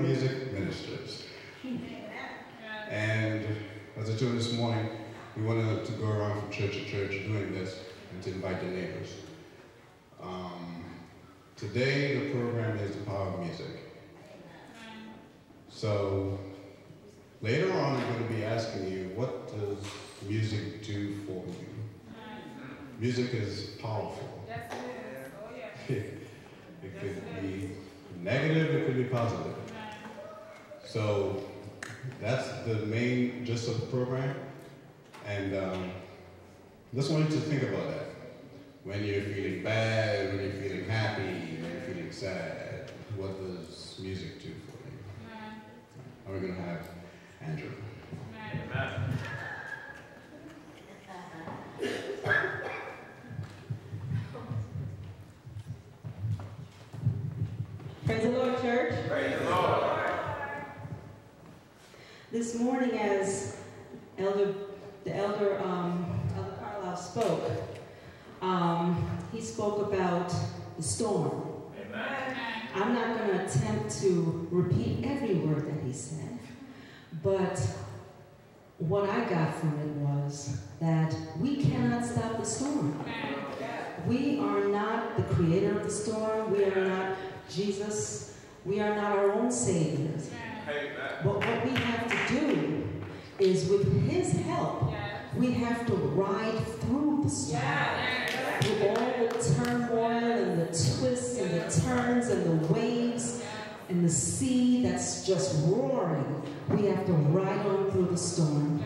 music ministers. And as I told you this morning, we wanted to go around from church to church doing this and to invite your neighbors. Today, the program is the power of music. So, later on, I'm going to be asking you, what does music do for you? Music is powerful. Yes, it is. Oh, yeah. It could be negative, it could be positive. So, that's the main gist of the program. And I just want you to think about that. When you're feeling bad, when you're feeling happy, when you're feeling sad, what does music do for you? Are we going to have Andrew? Amen. Praise the Lord, church. Praise the Lord. This morning, as the elder Carlisle spoke, he spoke about the storm. Amen. I'm not going to attempt to repeat every word that he said, but what I got from it was that we cannot stop the storm. We are not the creator of the storm. We are not Jesus. We are not our own saviors. But what we have to do is, with his help, we have to ride through the storm. Through all the turmoil and the twists and the turns and the waves and the sea that's just roaring. We have to ride on through the storm.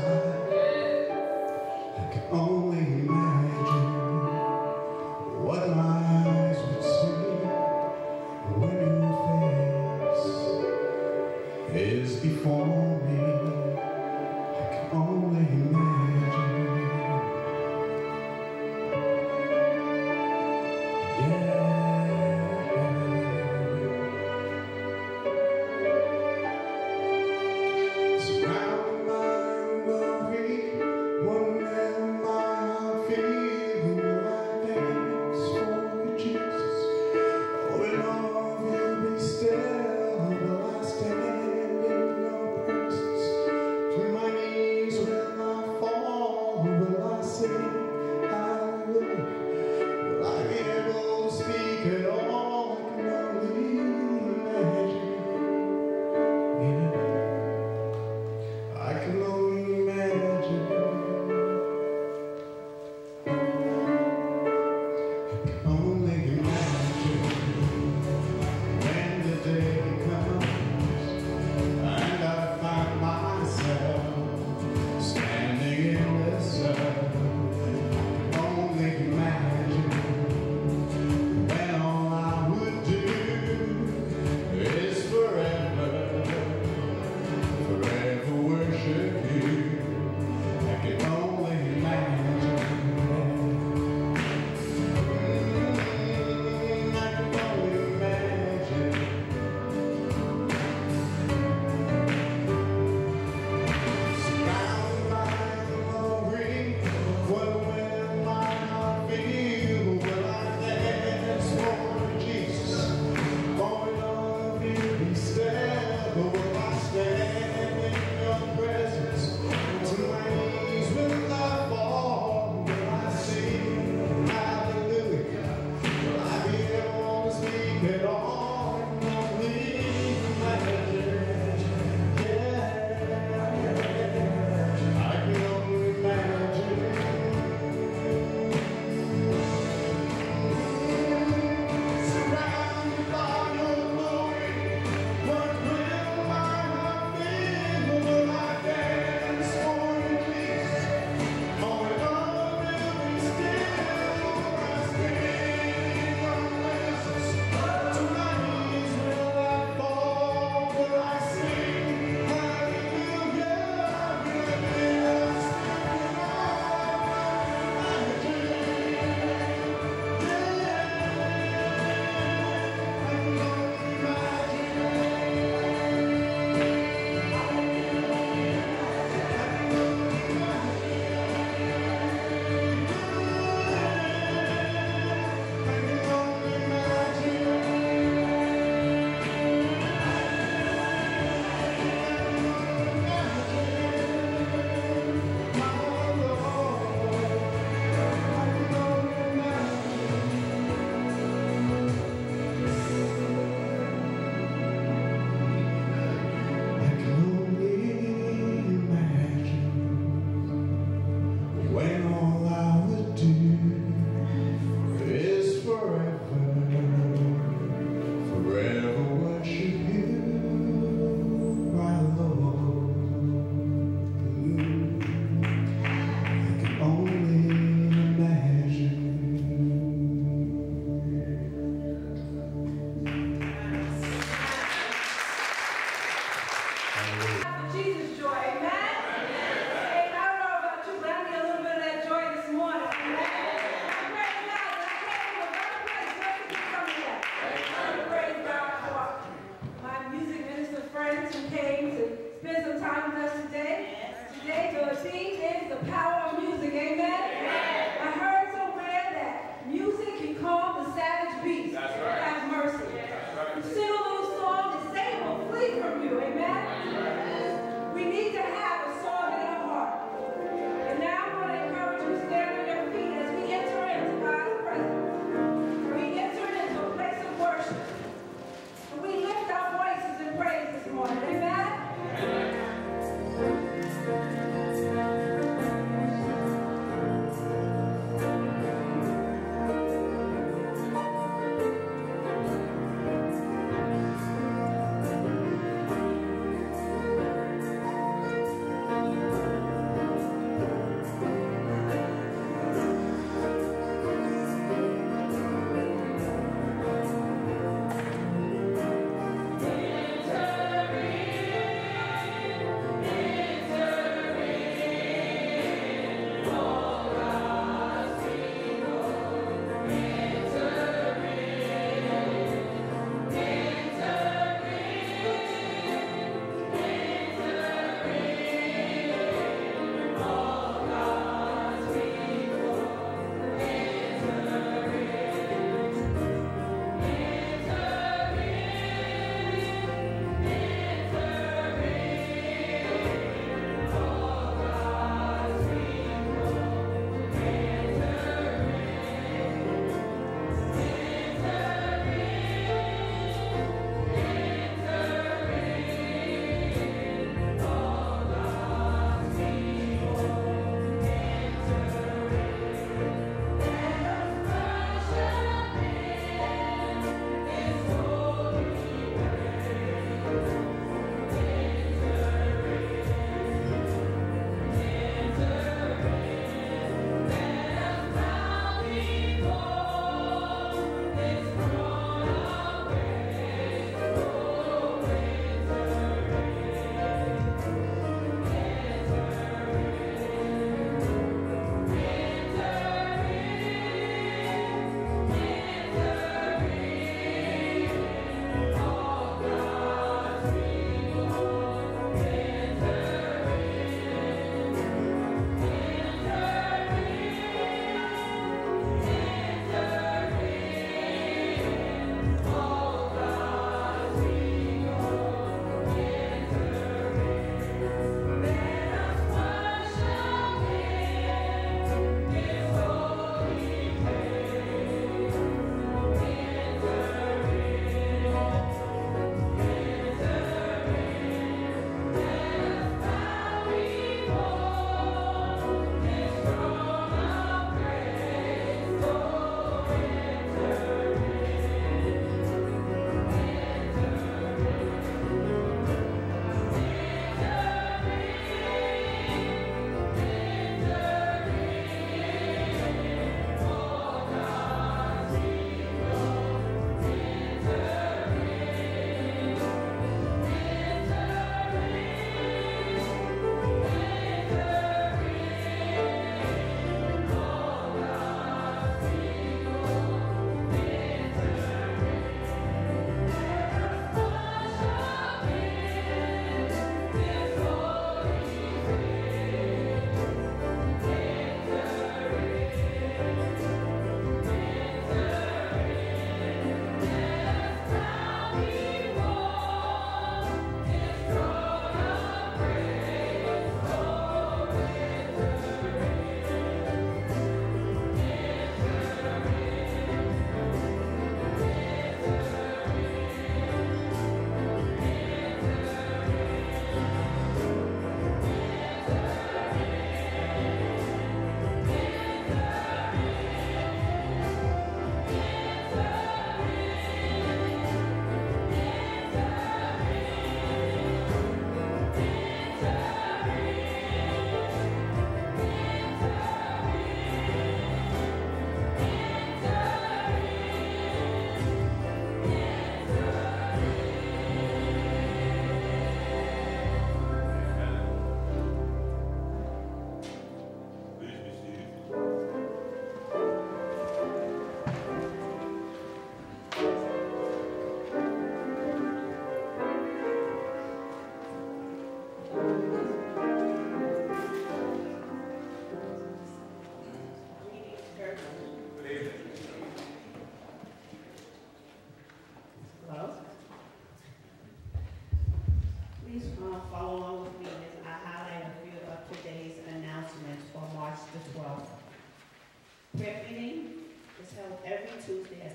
side. I can only imagine what my eyes would see when your face is before me. I can only imagine. Yeah. Surrounded by worry, one man my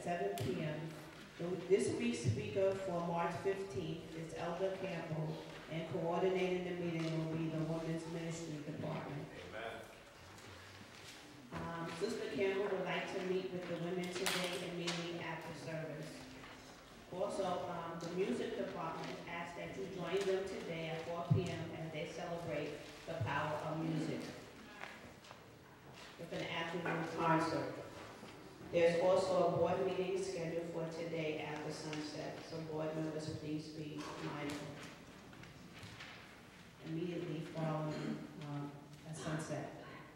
at 7 p.m. This week's speaker for March 15th is Elder Campbell, and coordinating the meeting will be the Women's Ministry Department. Sister Campbell would like to meet with the women today immediately after service. Also, the music department asks that you join them today at 4 p.m. as they celebrate the power of music with an afternoon concert. There's also a board meeting scheduled for today after sunset, so board members, please be mindful. Immediately following at sunset.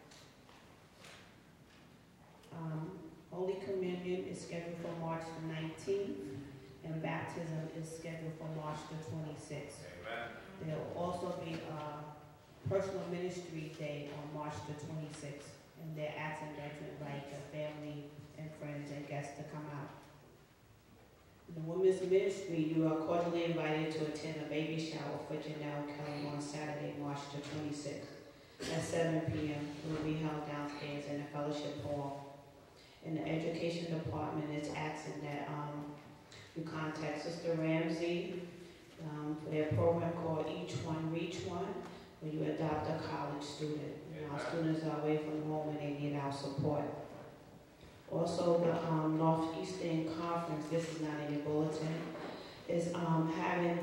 Holy Communion is scheduled for March the 19th, and baptism is scheduled for March the 26th. Amen. There will also be a personal ministry day on March the 26th, and they're asking that you invite your family and friends and guests to come out. In the women's ministry, you are cordially invited to attend a baby shower for Janelle Kelly on Saturday, March the 26th at 7 p.m. It will be held downstairs in the fellowship hall. And the education department is asking that you contact Sister Ramsey for their program called Each One Reach One, where you adopt a college student. Our students are away from home and they need our support. Also, the Northeastern Conference, this is not in your bulletin, is having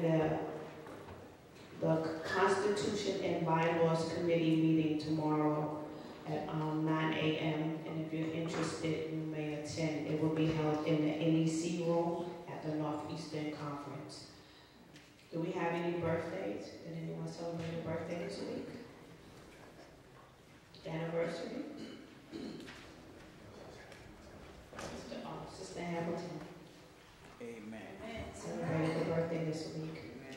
the Constitution and Bylaws Committee meeting tomorrow at 9 a.m. And if you're interested, you may attend. It will be held in the NEC room at the Northeastern Conference. Do we have any birthdays? Did anyone celebrate a birthday this week? Anniversary? Sister Hamilton. Amen. Celebrated her birthday this week.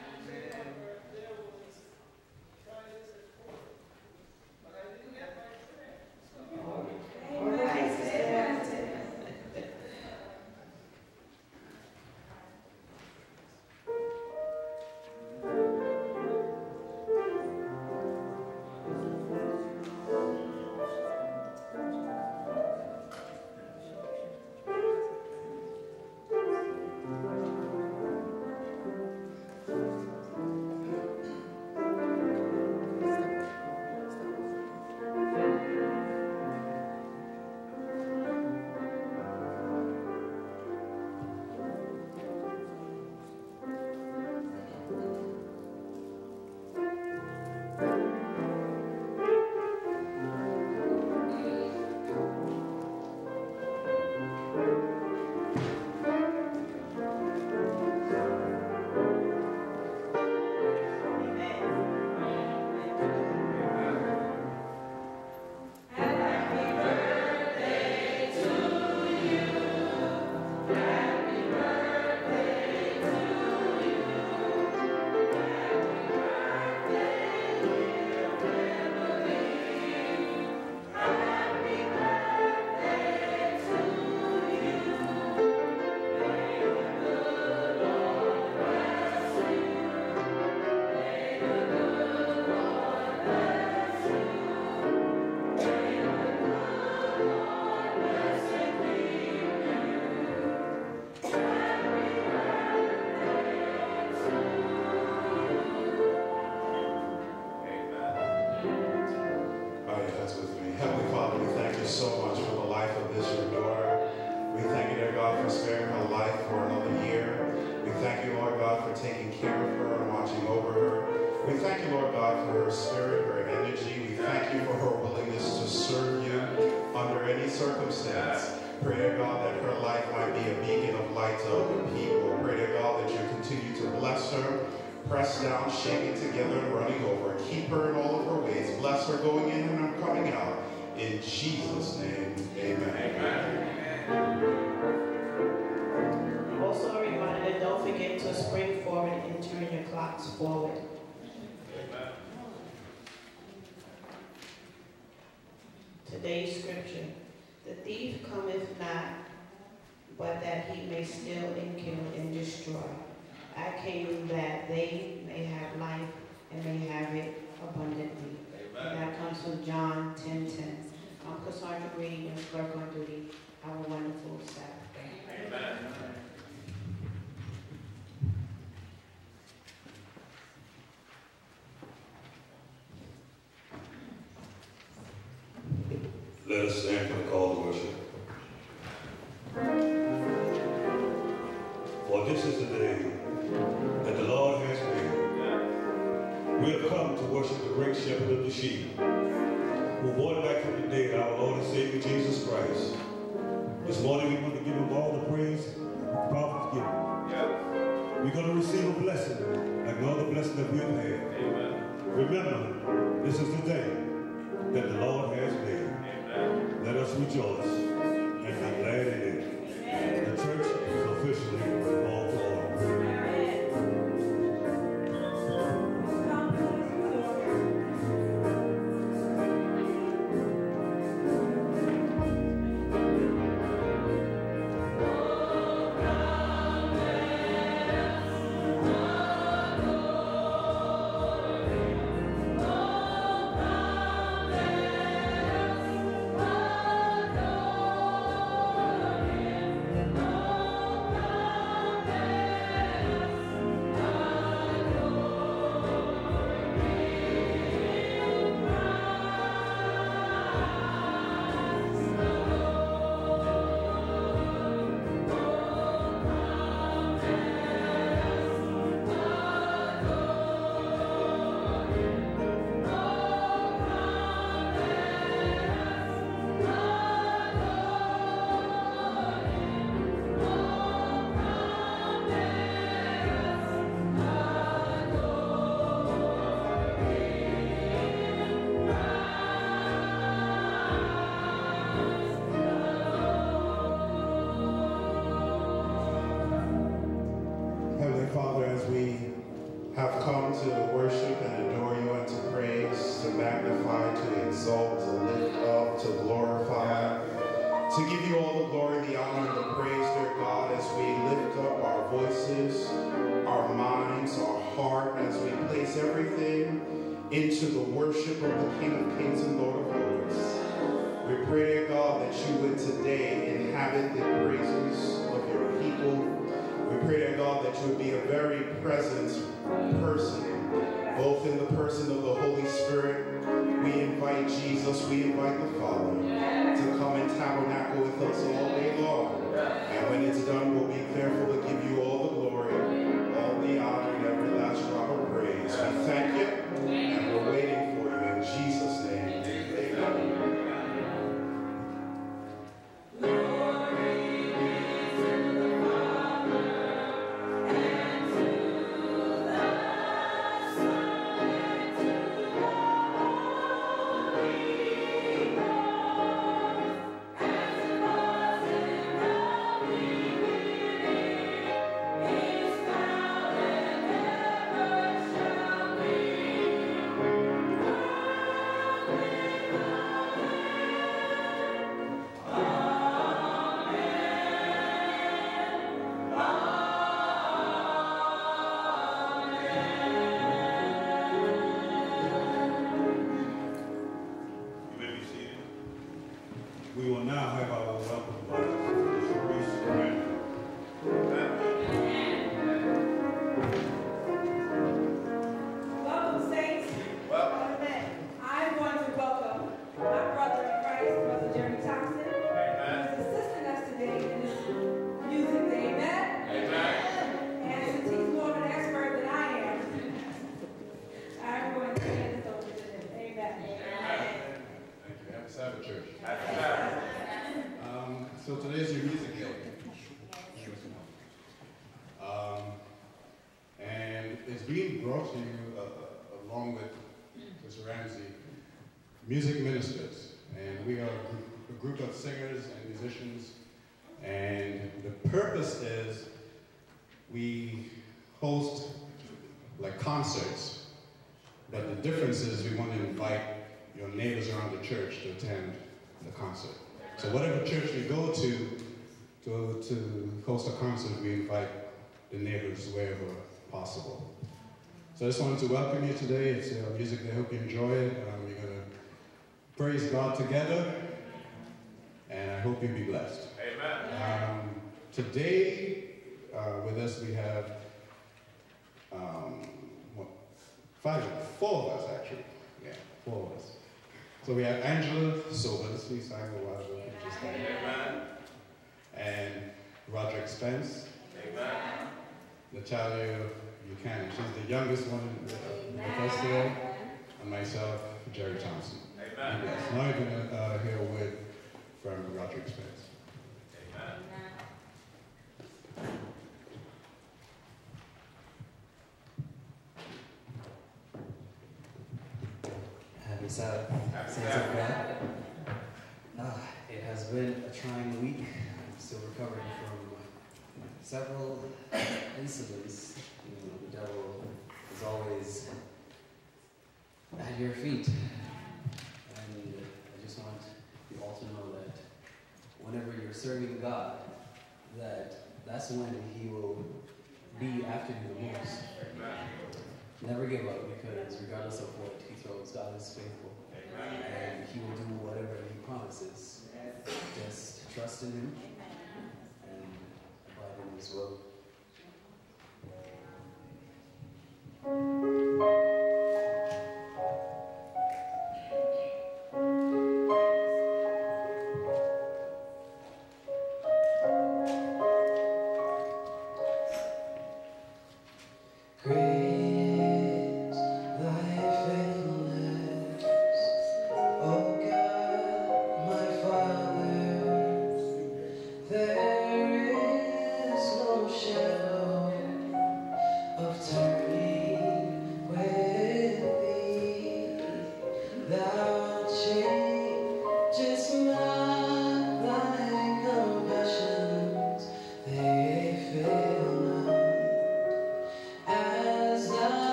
All right, Sister Hamilton. Pressed down, shaking together, and running over. Keep her in all of her ways. Bless her going in and her coming out. In Jesus' name, amen. Amen. Also a reminder, don't forget to spring forward and turn your clocks forward. Amen. Today's scripture. The thief cometh not, but that he may steal and kill and destroy. I came that they may have life and may have it abundantly. And that comes from John 10:10. I'm Cassandra Green, your clerk on duty. I our wonderful staff. Amen. Let us stand for the call to worship. For this is the day that the Lord has made. We have come to worship the great shepherd of the sheep, who brought back from the dead our Lord and Savior Jesus Christ. This morning we want to give him all the praise the prophet's given. We're going to receive a blessing like no other blessing that we have had. Amen. Remember, this is the day that the Lord has made. Let us rejoice and be glad in it. The church is officially called to order. have come to worship and adore you and to praise, to magnify, to exalt, to lift up, to glorify, to give you all the glory, the honor, and the praise, dear God, as we lift up our voices, our minds, our heart, as we place everything into the worship of the King of Kings and Lord of Lords. We pray, dear God, that you would today inhabit the praises of your people. We pray, dear God, that you would be a very present person, both in the person of the Holy Spirit. We invite Jesus, we invite the Father to come and tabernacle with us all day long. And when it's done, we'll be careful to give you all the glory, all the honor, and every last drop of praise. We thank you, and we're waiting for you in Jesus' name. Amen. We will now have our welcome to Sharice Grant. Welcome, saints. Amen. I want to welcome my brother in Christ, Brother Jeremy Thompson, who is assisting us today in this music. Amen. And since he's more of an expert than I am, I'm going to hand this over to him. Amen. Thank you. Happy Sabbath, church. So today's your music day. And it's being brought to you along with Mr. Ramsey, music ministers. And we are a group of singers and musicians. And the purpose is we host like concerts, but the difference is we want to invite your neighbors around the church to attend the concert. So whatever church we go to host a concert, we invite the neighbors wherever possible. So I just wanted to welcome you today. It's music that I hope you enjoy it. We're going to praise God together, and I hope you'll be blessed. Today, with us we have four of us actually. Yeah, four of us. So we have Angela Sober, this week's sang a while ago. Amen. And Roderick Spence. Amen. Natalia Buchanan, she's the youngest one with us today. And myself, Jerry Thompson. Amen. Yes, now you're going to hear a word from Roderick Spence. Amen. Happy Sabbath, saints of God. It has been a trying week. I'm still recovering from several incidents. You know, the devil is always at your feet. And I just want you all to know that whenever you're serving God, that's when He will be after you the most. Never give up, because regardless of what He throws, God is faithful. And He will do whatever He promises. Just trust in Him and abide in His will.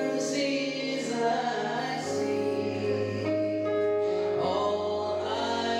All I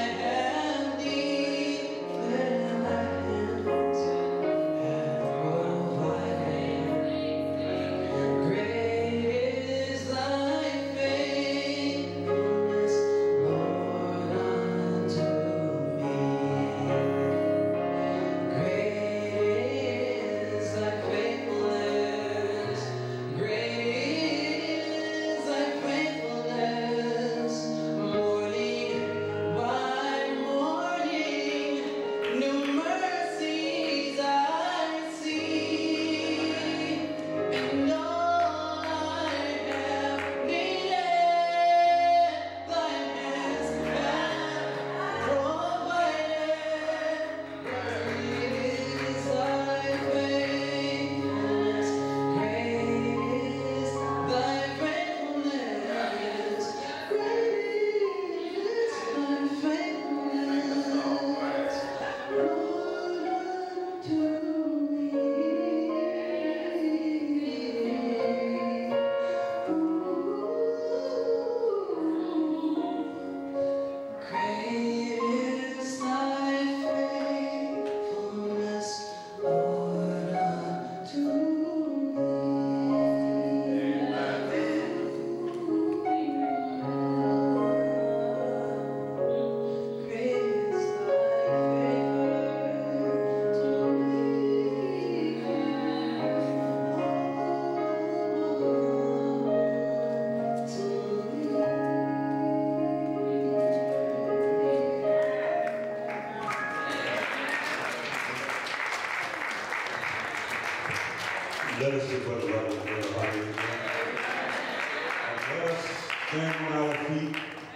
Stand on our feet.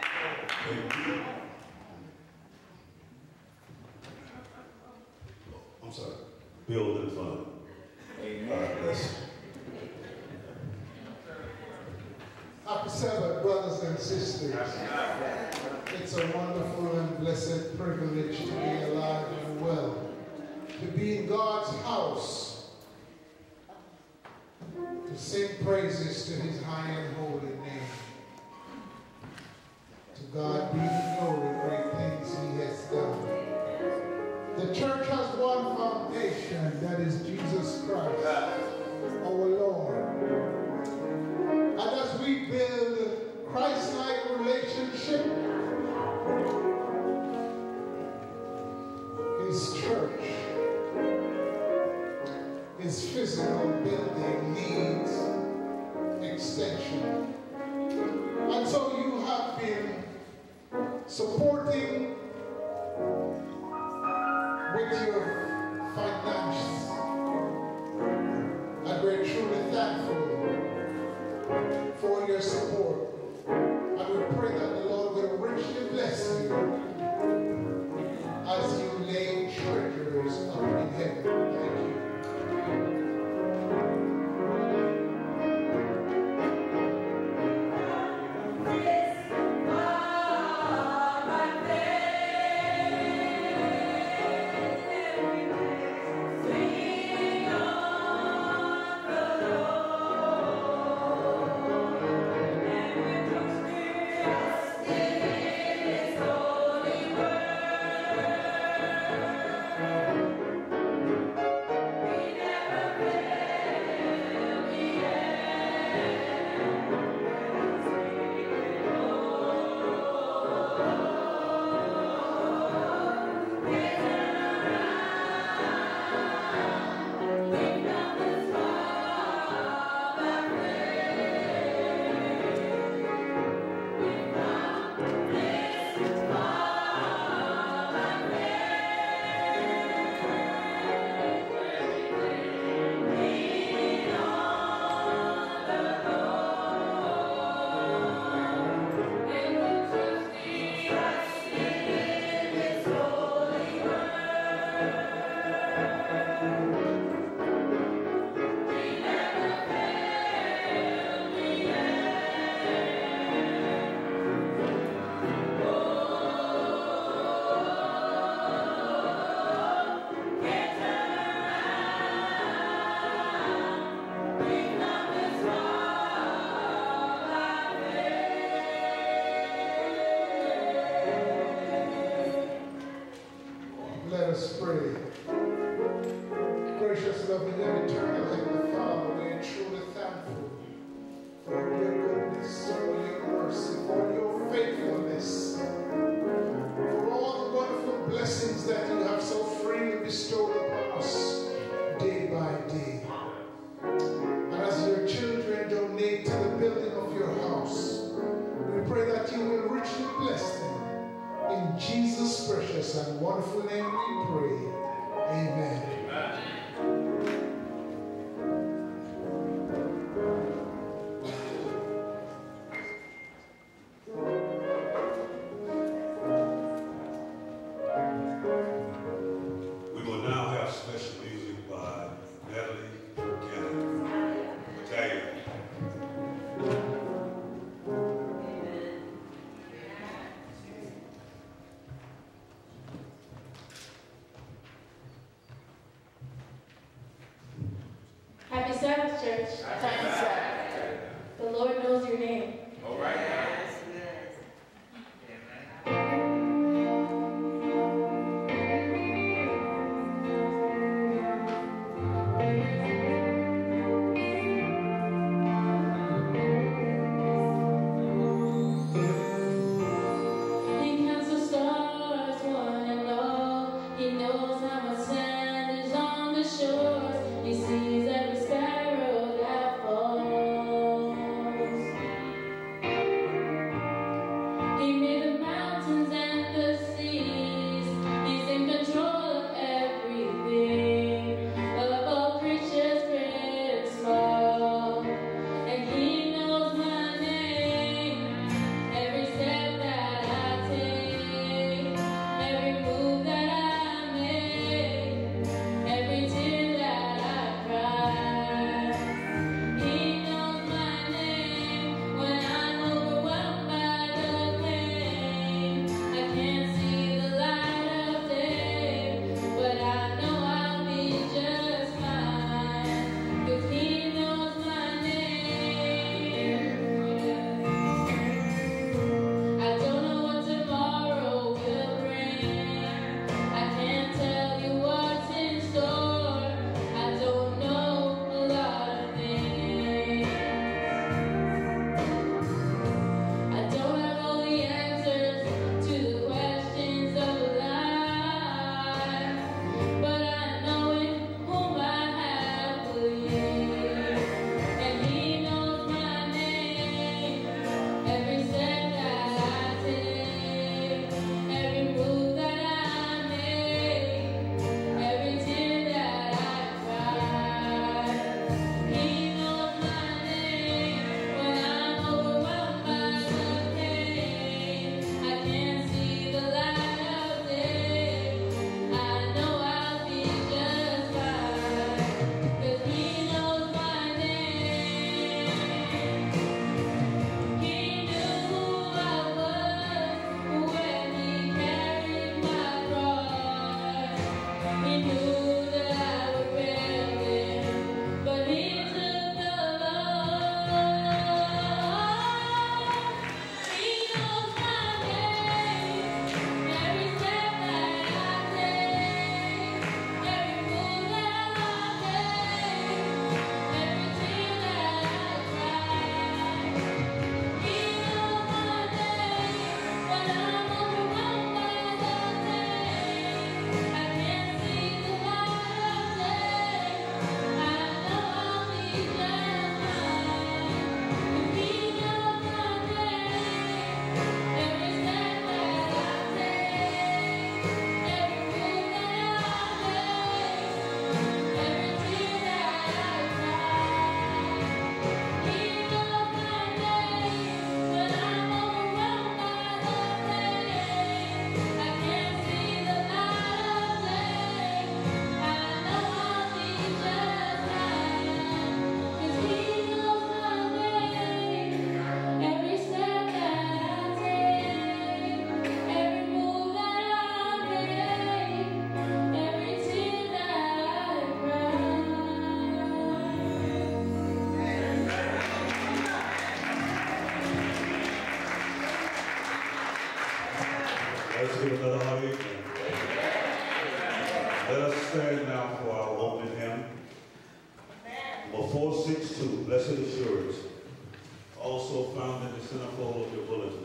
I'm sorry. Building fund. God bless. Happy Sabbath, brothers and sisters. It's a wonderful and blessed privilege to be alive and well, to be in God's house, to sing praises to his high and holy name. To God be the glory, great things he has done. The church has one foundation, that is Jesus Christ, our Lord. And as we build Christ-like relationship, his church, his physical building needs extension. And so you have been supporting with your finances. And we're truly thankful for your support. And we pray that the Lord will richly bless you as you lay treasures up in heaven. Thank you. Let us pray. Gracious, loving, and eternal Heavenly Father, we are truly thankful for your goodness, for your mercy, for your faithfulness, for all the wonderful blessings that you have so freely bestowed upon us day by day. And as your children donate to the building of your house, we pray that you will richly bless them. In Jesus' precious and wonderful name we pray. Amen. Let's give another hearty amen. Let us stand now for our opening hymn. Number 462, Blessed Assurance, also found in the centerfold of your bulletin.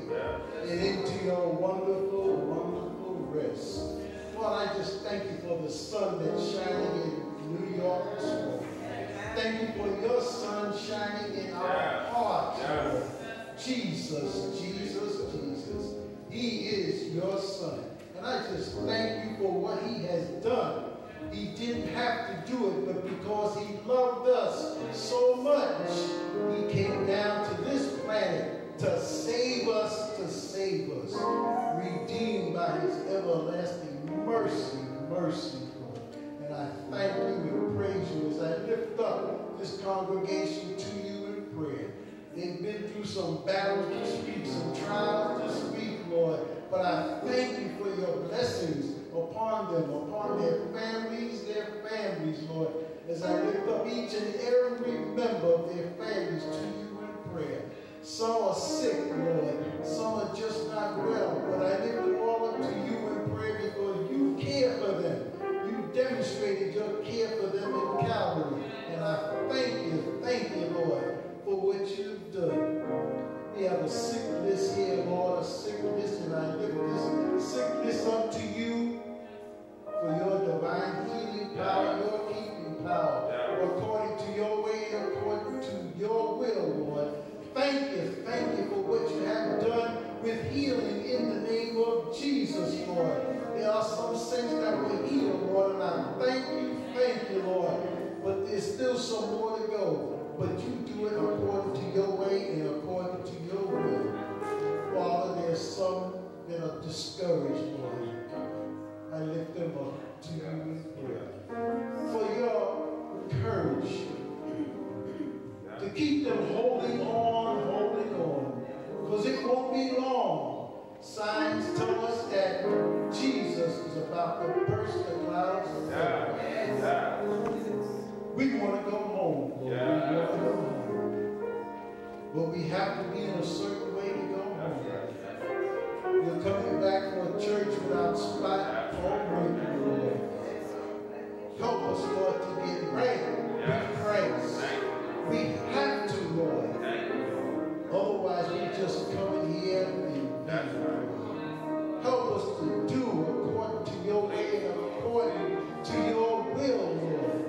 and into your wonderful, wonderful rest. Lord, I just thank you for the sun that's shining in New York this morning. Thank you for your sun shining in our hearts, Lord. Jesus, Jesus, Jesus. He is your son. And I just thank you for what he has done. He didn't have to do it, but because he loved us so much, he came down to this planet to save us, redeemed by his everlasting mercy, Lord. And I thank you and praise you as I lift up this congregation to you in prayer. They've been through some battles this week, some trials this week, Lord. But I thank you for your blessings upon them, upon their families, Lord, as I lift up each and every member of their families to you in prayer. Some are sick, Lord. Some are just not well. But I lift them all up to you in prayer because you care for them. You demonstrated your care for them in Calvary. And I thank you, Lord, for what you've done. We have a sick list here, Lord, a sick list, and I lift this sick list up to you for your divine healing power, your keeping power, according to your way and according to your will, Lord. Thank you for what you have done with healing in the name of Jesus, Lord. There are some saints that were healed, Lord, and I thank you, Lord. But there's still some more to go. But you do it according to your way and according to your will. Father, there's some that are discouraged, Lord. I lift them up to you in prayer. For your courage to keep them holding on, because it won't be long. Signs tell us that Jesus is about to burst the clouds of heaven. We want to go home, Lord. We want to go home. But we have to be in a certain way to go home. We're coming back for a church without spot or wrinkle, Lord. Help us, Lord, to get right with Christ. We have to, Lord. Otherwise, we just come in here and help us to do according to your way and according to your will, Lord.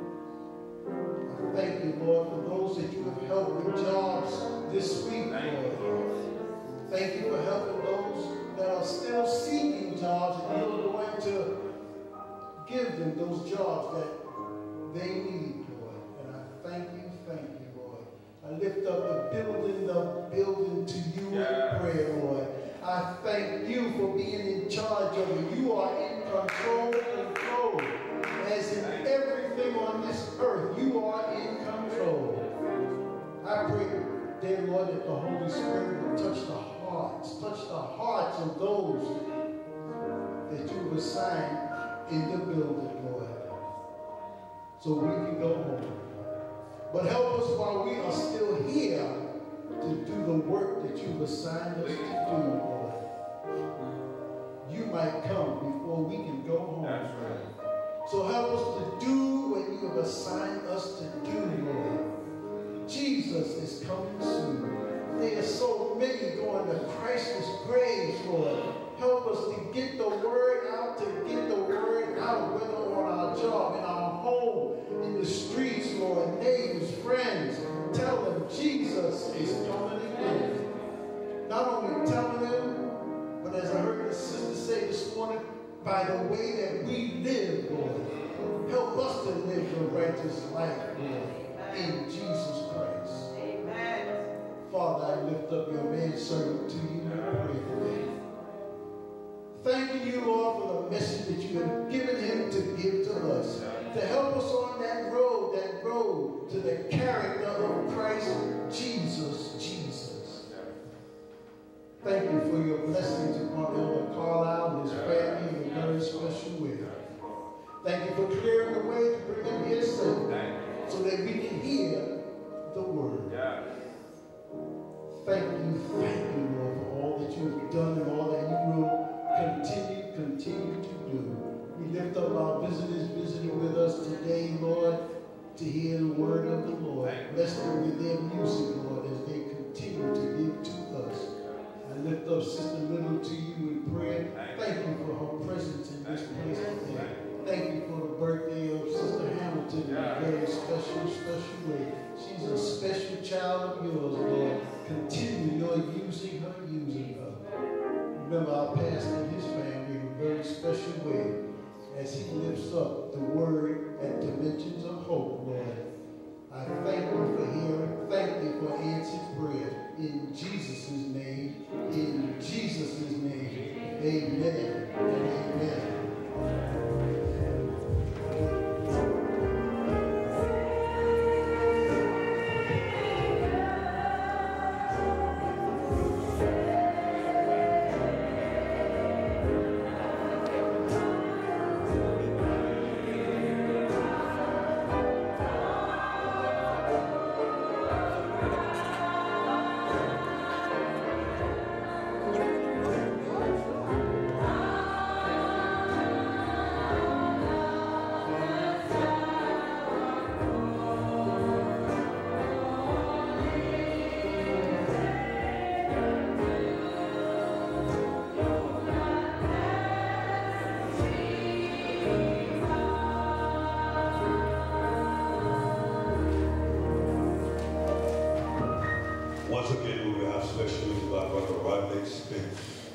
I thank you, Lord, for those that you have helped with jobs this week, Lord. Thank you for helping those that are still seeking jobs, and you're going to give them those jobs that they need, Lord. And I thank you, Lord. I lift up the building to you in prayer, Lord. I thank you for being in charge of it. You are in control. As in everything on this earth, you are in control. I pray, dear Lord, that the Holy Spirit will touch the hearts of those that you assigned in the building, Lord, so we can go home. But help us while we are still here to do the work that you've assigned us to do, Lord. You might come before we can go home. That's right. So help us to do what you have assigned us to do, Lord. Jesus is coming soon. There are so many going to Christ's graves, Lord. Help us to get the word out, whether on our job, in our home, in the streets, Lord, neighbors, friends. Tell them Jesus is coming again. Not only telling them, but as I heard the sister say this morning, by the way that we live, Lord. Help us to live a righteous life, Lord, in Jesus Christ. Amen. Father, I lift up your manservant to you and pray today. Thanking you, Lord, for the message that you have given him to give to us, to help us on that road to the character of Christ Jesus. Thank you for your blessings upon Elder Carlisle and his family in a very special way. Thank you for clearing the way to bring him here safe, so that we can hear the word. Thank you, Lord, for all that you have done and all that you will continue to do. We lift up our visitors visiting with us today, Lord, to hear the word of the Lord. Bless them with their music, Lord, as they continue to give to us. I lift up Sister Little to you in prayer. Thank you for her presence in this place today. Thank you for the birthday of Sister Hamilton in a very special, special way. She's a special child of yours, Lord. Continue your using her. Remember our pastor and his family in a very special way as he lifts up the word at Dimensions of Hope, Lord. I thank you for hearing. Thank you for answered prayer. In Jesus' name, amen and amen. Once again, we will have special music by Brother Rodney Spence.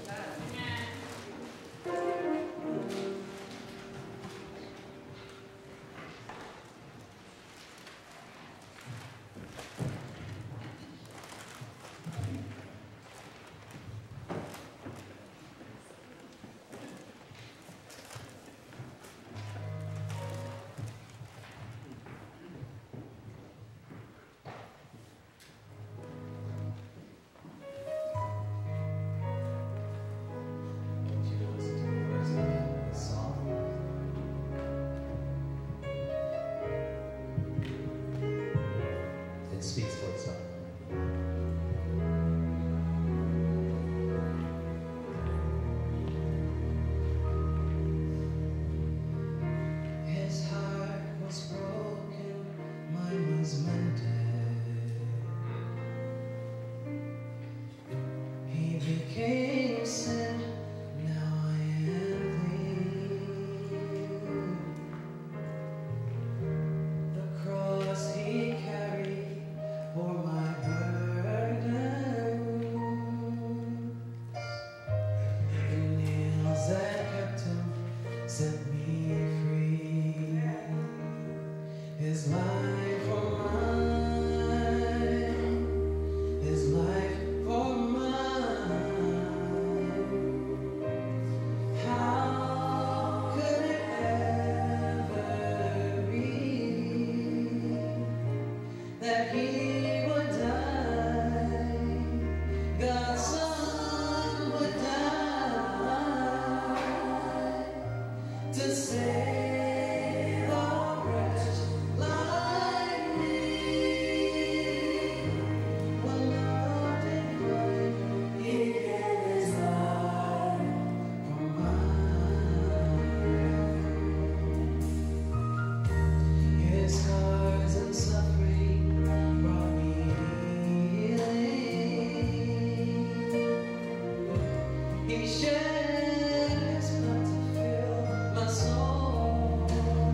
It speaks for itself. His heart was broken, mine was mended. He became sin, now I am clean. The cross he carried for my burdens, the nails that kept him set me free. His life for mine, his life for mine. How could it ever be that he would die, God's Son would die to save a wretch like me? When loved and blind, he gave his life for mine. His scars and suffering brought me healing. He shed his blood to fill my soul.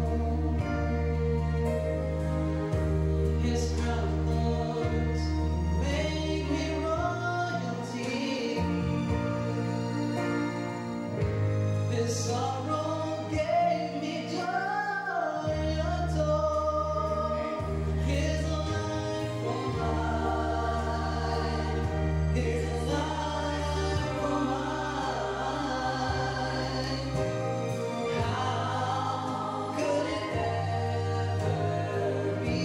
His crown of thorns made me royalty. His sorrow gave me joy untold. His life for mine, his life for mine. How could it ever be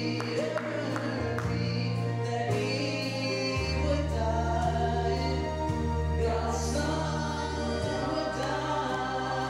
that he would die, God's Son would die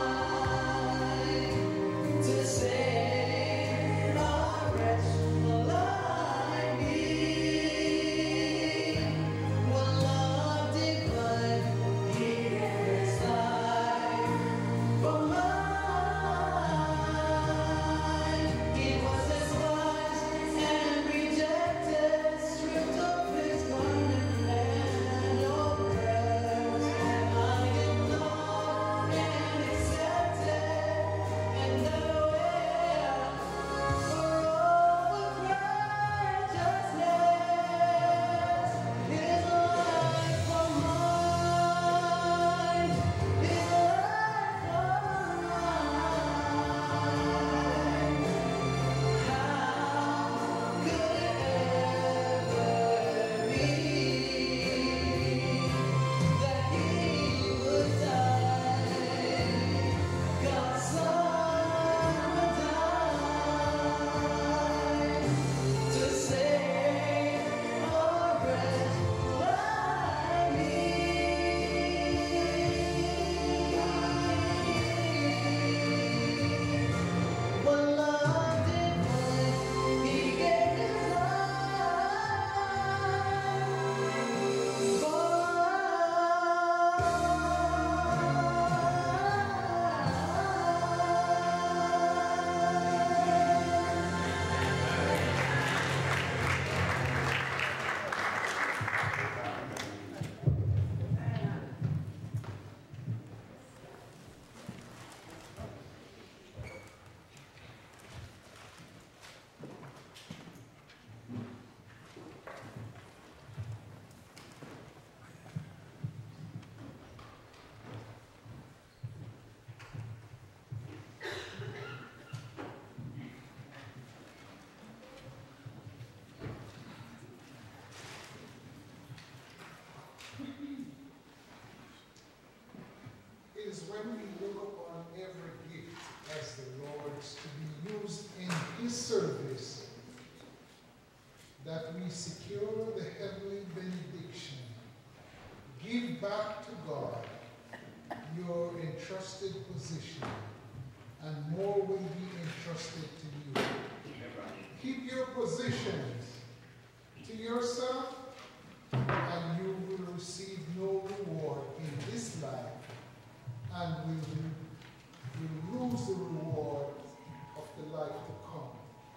give back to God your entrusted position, and more will be entrusted to you. Keep your positions to yourself, and you will receive no reward in this life, and will lose the reward of the life to come.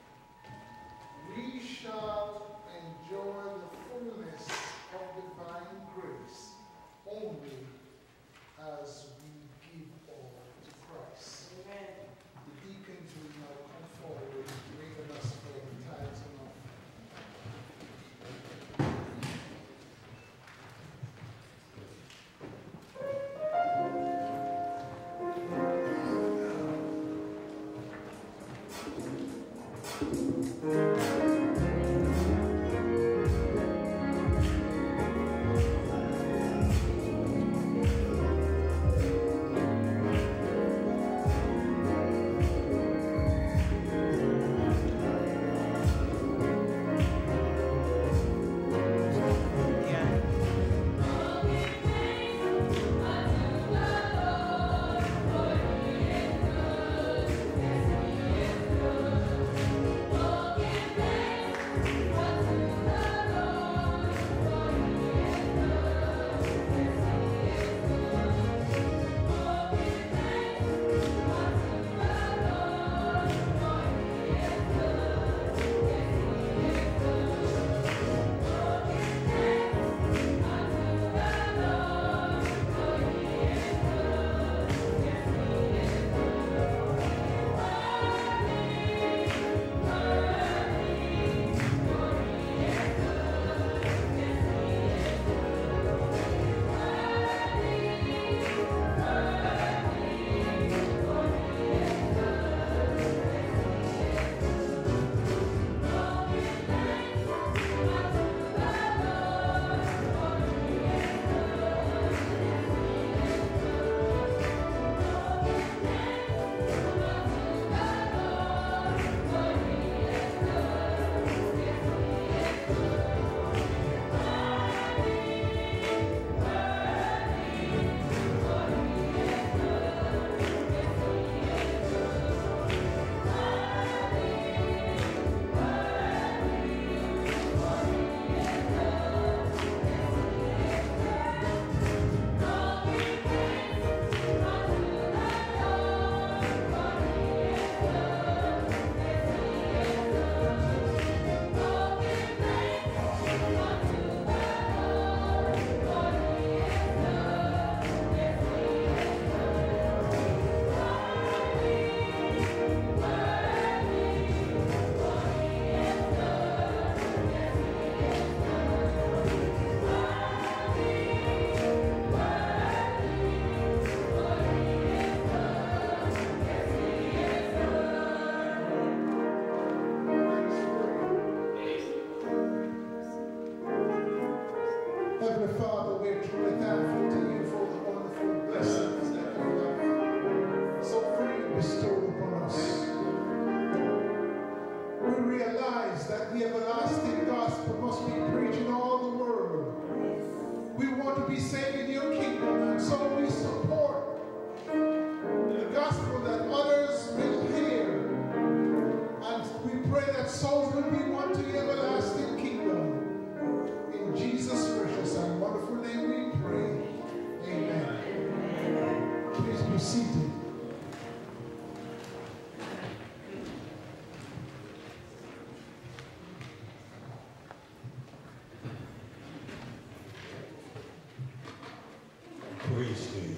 We shall enjoy the fullness of divine grace only as we give all to Christ. Amen. The deacons will now come forward and bring us for the tithes and offering. Heavenly Father, we're truly thankful to you for the wonderful blessings that you have so freely bestowed upon us. We realize that the everlasting gospel must be preached in all the world. We want to be saved in your kingdom, and so we support the gospel that others will hear. And we pray that souls will be won to the everlasting kingdom. In Jesus' precious and wonderful name we pray. Amen. Please be seated. Praise Thee.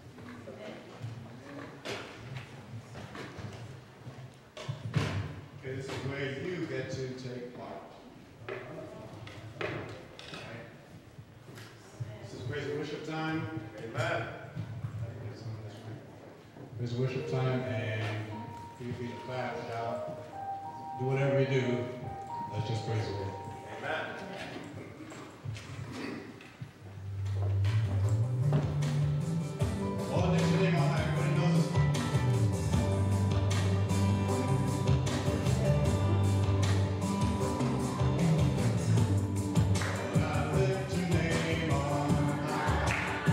Okay, this is where you get to take part. This is praise and worship time. Amen. Praise and worship time, and feel free to clap, shout, do whatever you do. Let's just praise the Lord. Amen. All next to your name, all night. Everybody knows this one. I lift your name on high.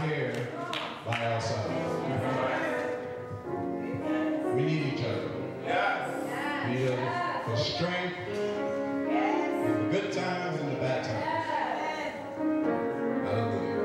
not here by ourselves. We need each other. We need each other for strength, in the good times and the bad times. Hallelujah.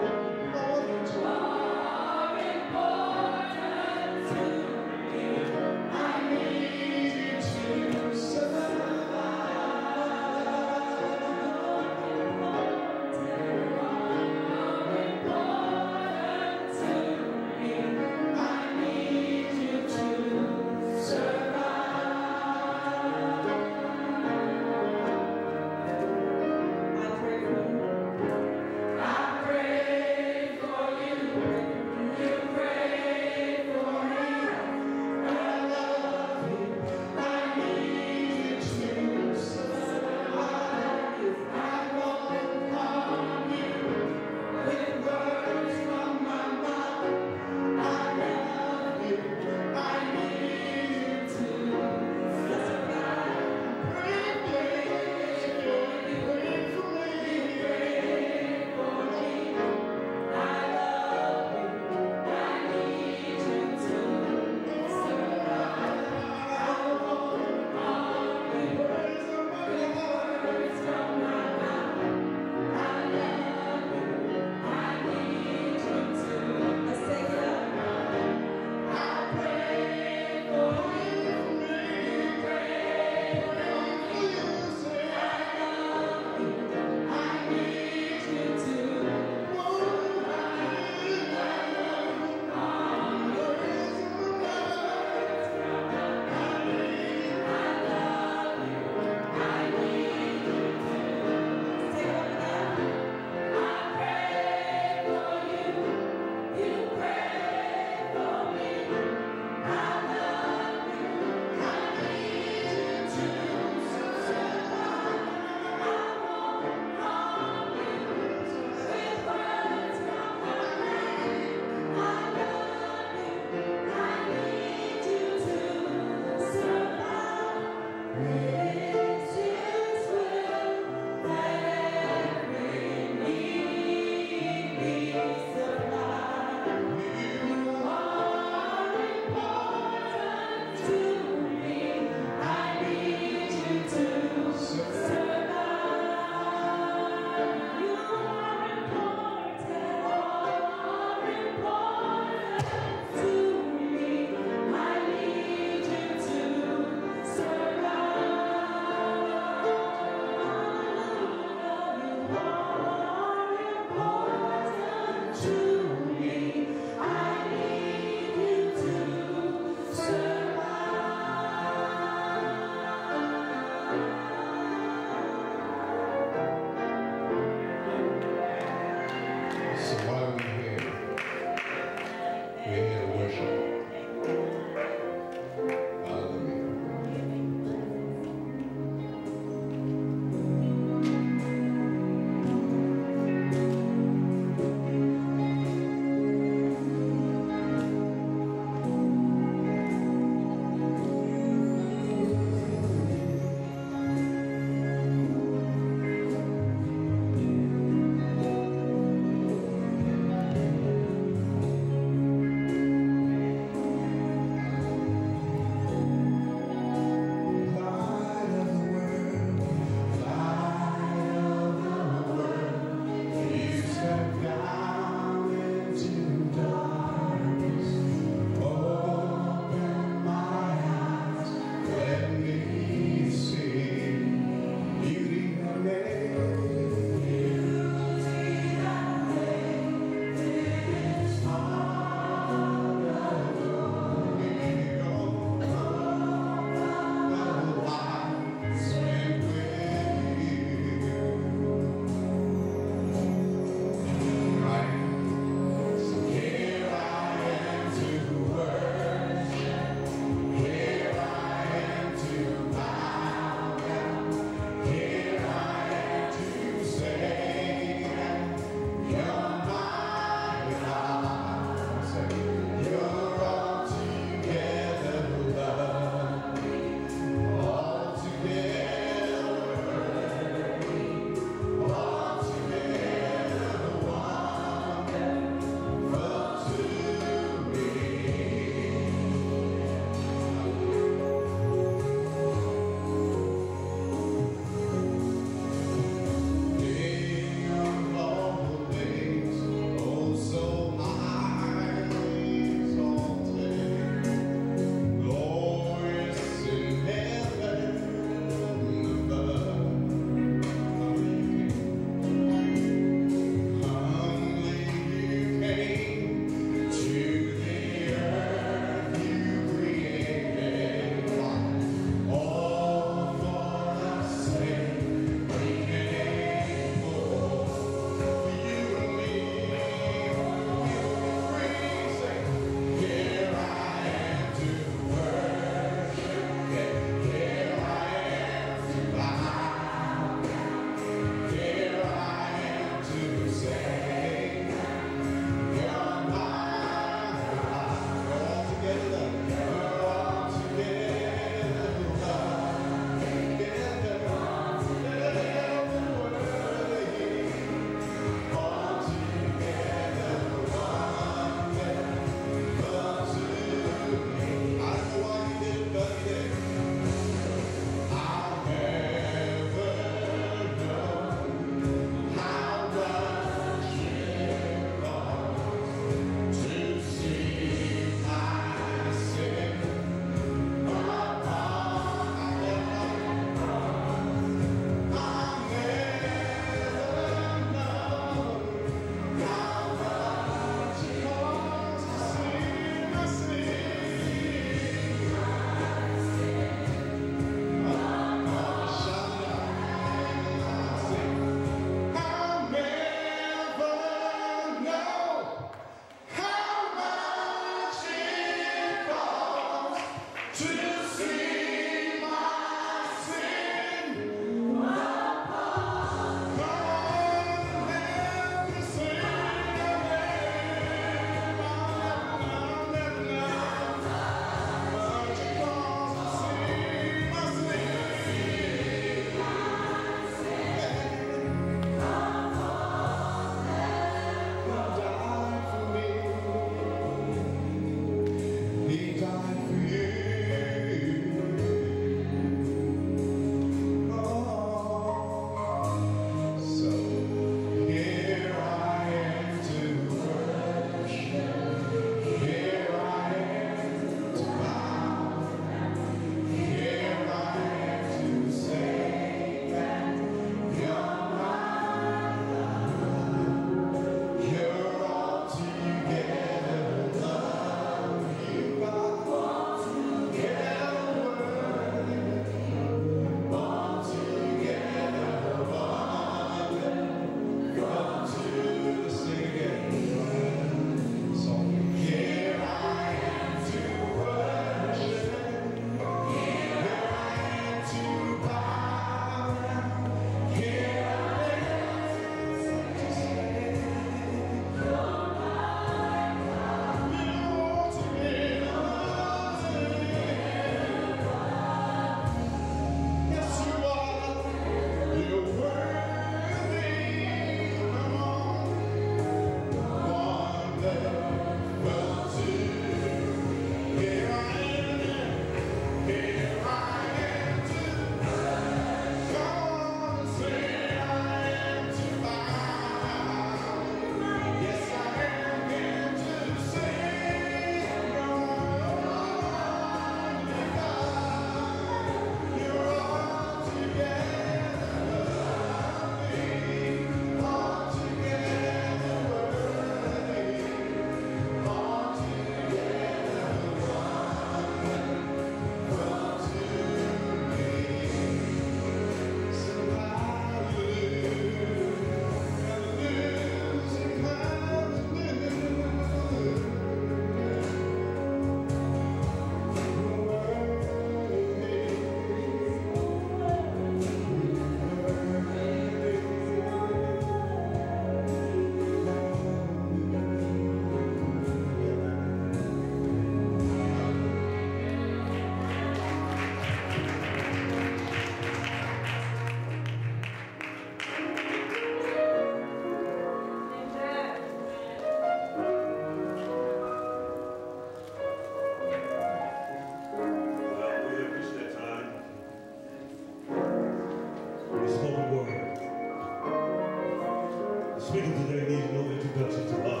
speaker today needs no introduction to us.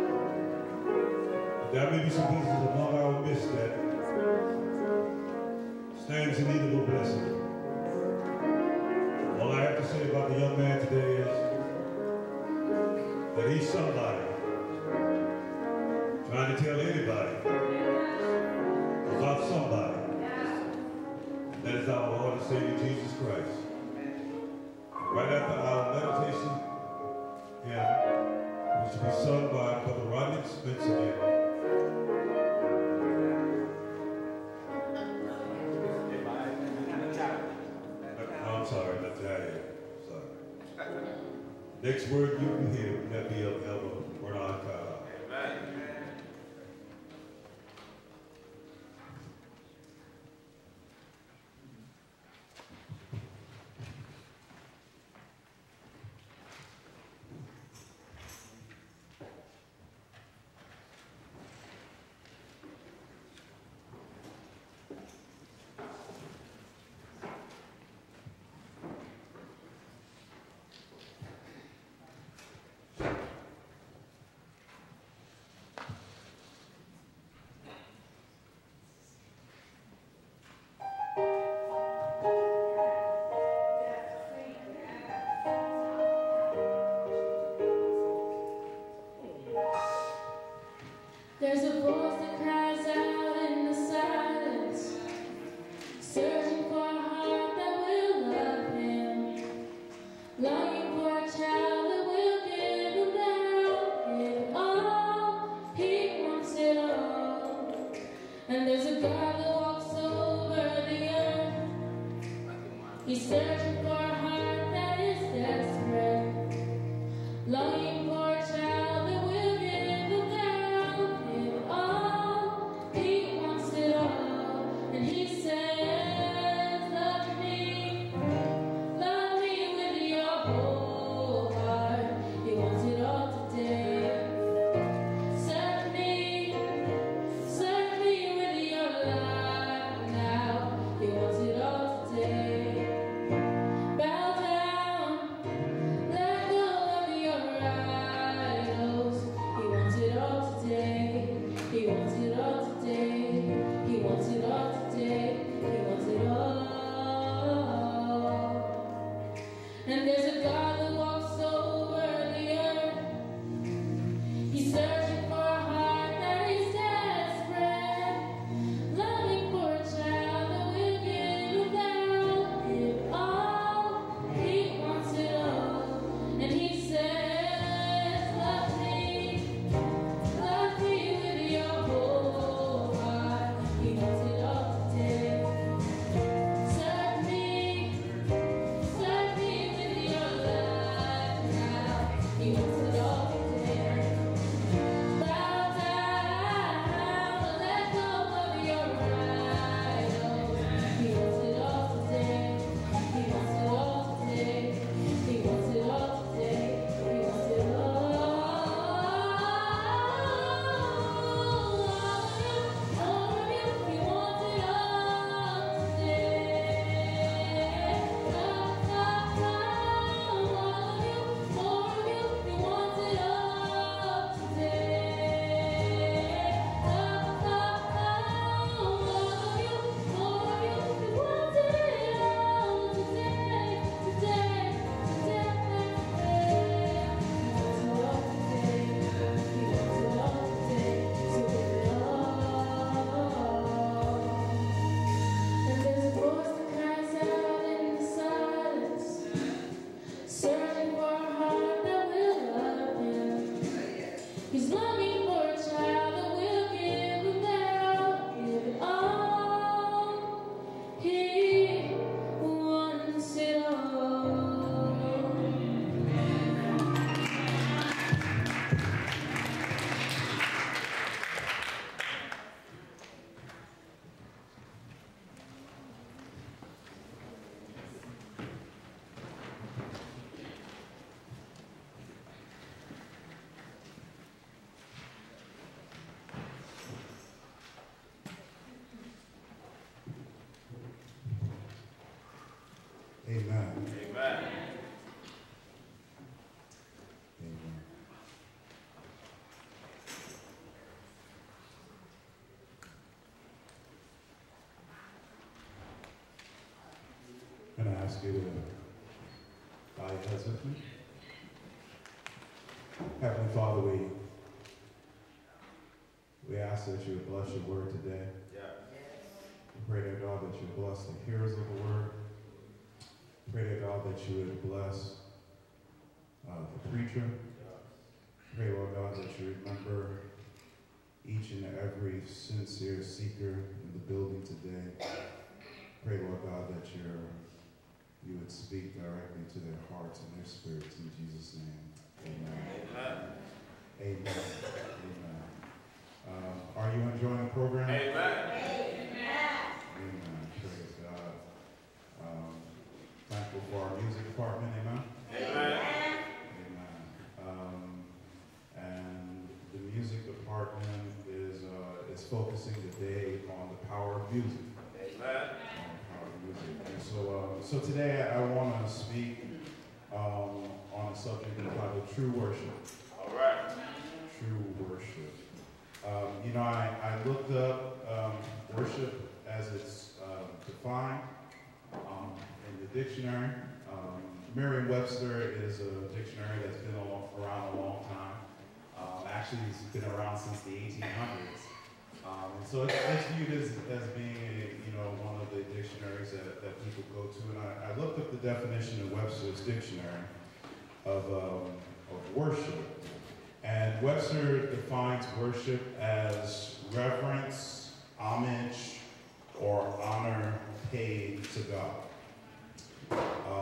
But there may be some pieces among our midst that stands in need of a blessing. All I have to say about the young man today is that he's somebody trying to tell anybody about somebody. That is our Lord and Savior Jesus Christ. Right after our meditation hymn, which will be sung by Brother Rodney Spence again. I'm sorry, that's that. Sorry. Next word you hear, that be of Elder Bernard Kyle. Amen. There's a voice that cries out in the silence, searching for a heart that will love him, longing for a child that will give him their all. He wants it all. And there's a God that walks over the earth. He's searching for a heart that is desperate, longing for a child that will give him their all. He wants it all. And he says, love me with your whole heart. He wants it all today. Serve me with your life now. He wants it all today. Bow down, let go of your idols. He wants it all today. He wants it all today. He wants it all today. He wants it all. And there's a God that walks over the earth. He's searching for a heart that is desperate, longing for a child that will give him all. He wants it all. And he says, love me with your whole heart. He wants it all today. Serve me with your life now. He wants it all today. Bow down, let go of your idols. He wants it all today. He wants it all today. He wants it all today. He wants it all. All of you, he wants it all today. All of you, more of you, he wants it all today. All of you, more of you, he wants it all today. Today. He wants it all today. He wants it all today. So give it all. And there's a voice that cries out in the silence, searching for a heart that will love him. He's longing for a child that will give him their all, give it all. He wants it all. ask you to bow your heads with me. Heavenly Father, we ask that you would bless your word today. We pray, dear God, that you would bless the hearers of the word. Pray, dear God, that you would bless the preacher. Pray, Lord God, that you remember each and every sincere seeker in the building today. Pray, Lord God, that you would speak directly to their hearts and their spirits in Jesus' name. Amen. Amen. Amen. Are you enjoying the program? Amen. Amen. Praise God. Thankful for our music department. Amen. Amen. Amen. And the music department is focusing today on the power of music. Amen. And so today I want to speak on a subject entitled True Worship. All right. True worship. I looked up worship as it's defined in the dictionary. Merriam-Webster is a dictionary that's been around a long time. Actually, it's been around since the 1800s. And so it's viewed as being one of the dictionaries that people go to. And I looked up the definition in Webster's dictionary of worship. And Webster defines worship as reverence, homage, or honor paid to God.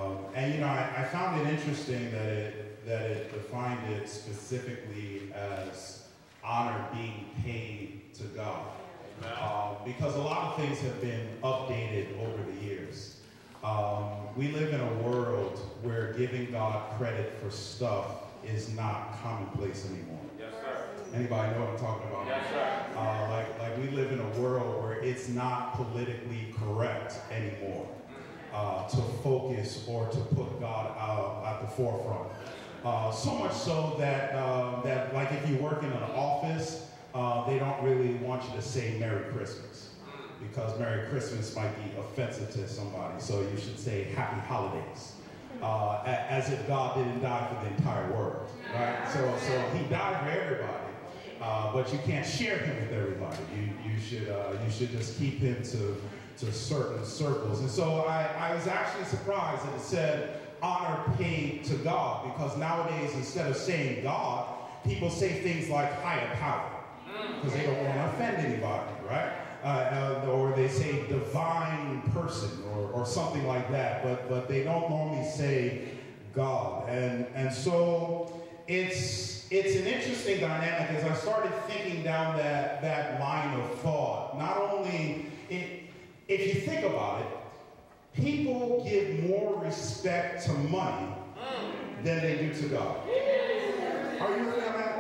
I found it interesting that it defined it specifically as honor being paid to God. Because a lot of things have been updated over the years. We live in a world where giving God credit for stuff is not commonplace anymore. Yes, sir. Anybody know what I'm talking about? Yes, sir. Like we live in a world where it's not politically correct anymore to focus or to put God at the forefront. So much so that like if you work in an office, they don't really want you to say Merry Christmas, because Merry Christmas might be offensive to somebody. So you should say Happy Holidays, as if God didn't die for the entire world, right? So he died for everybody, but you can't share him with everybody. You should just keep him to certain circles. And so I was actually surprised that it said honor paid to God, because nowadays instead of saying God, people say things like higher power, because they don't want to offend anybody, right? Or they say divine person or something like that, but they don't normally say God. And so it's an interesting dynamic as I started thinking down that line of thought. Not only, if you think about it, people give more respect to money than they do to God. Are you with me on that?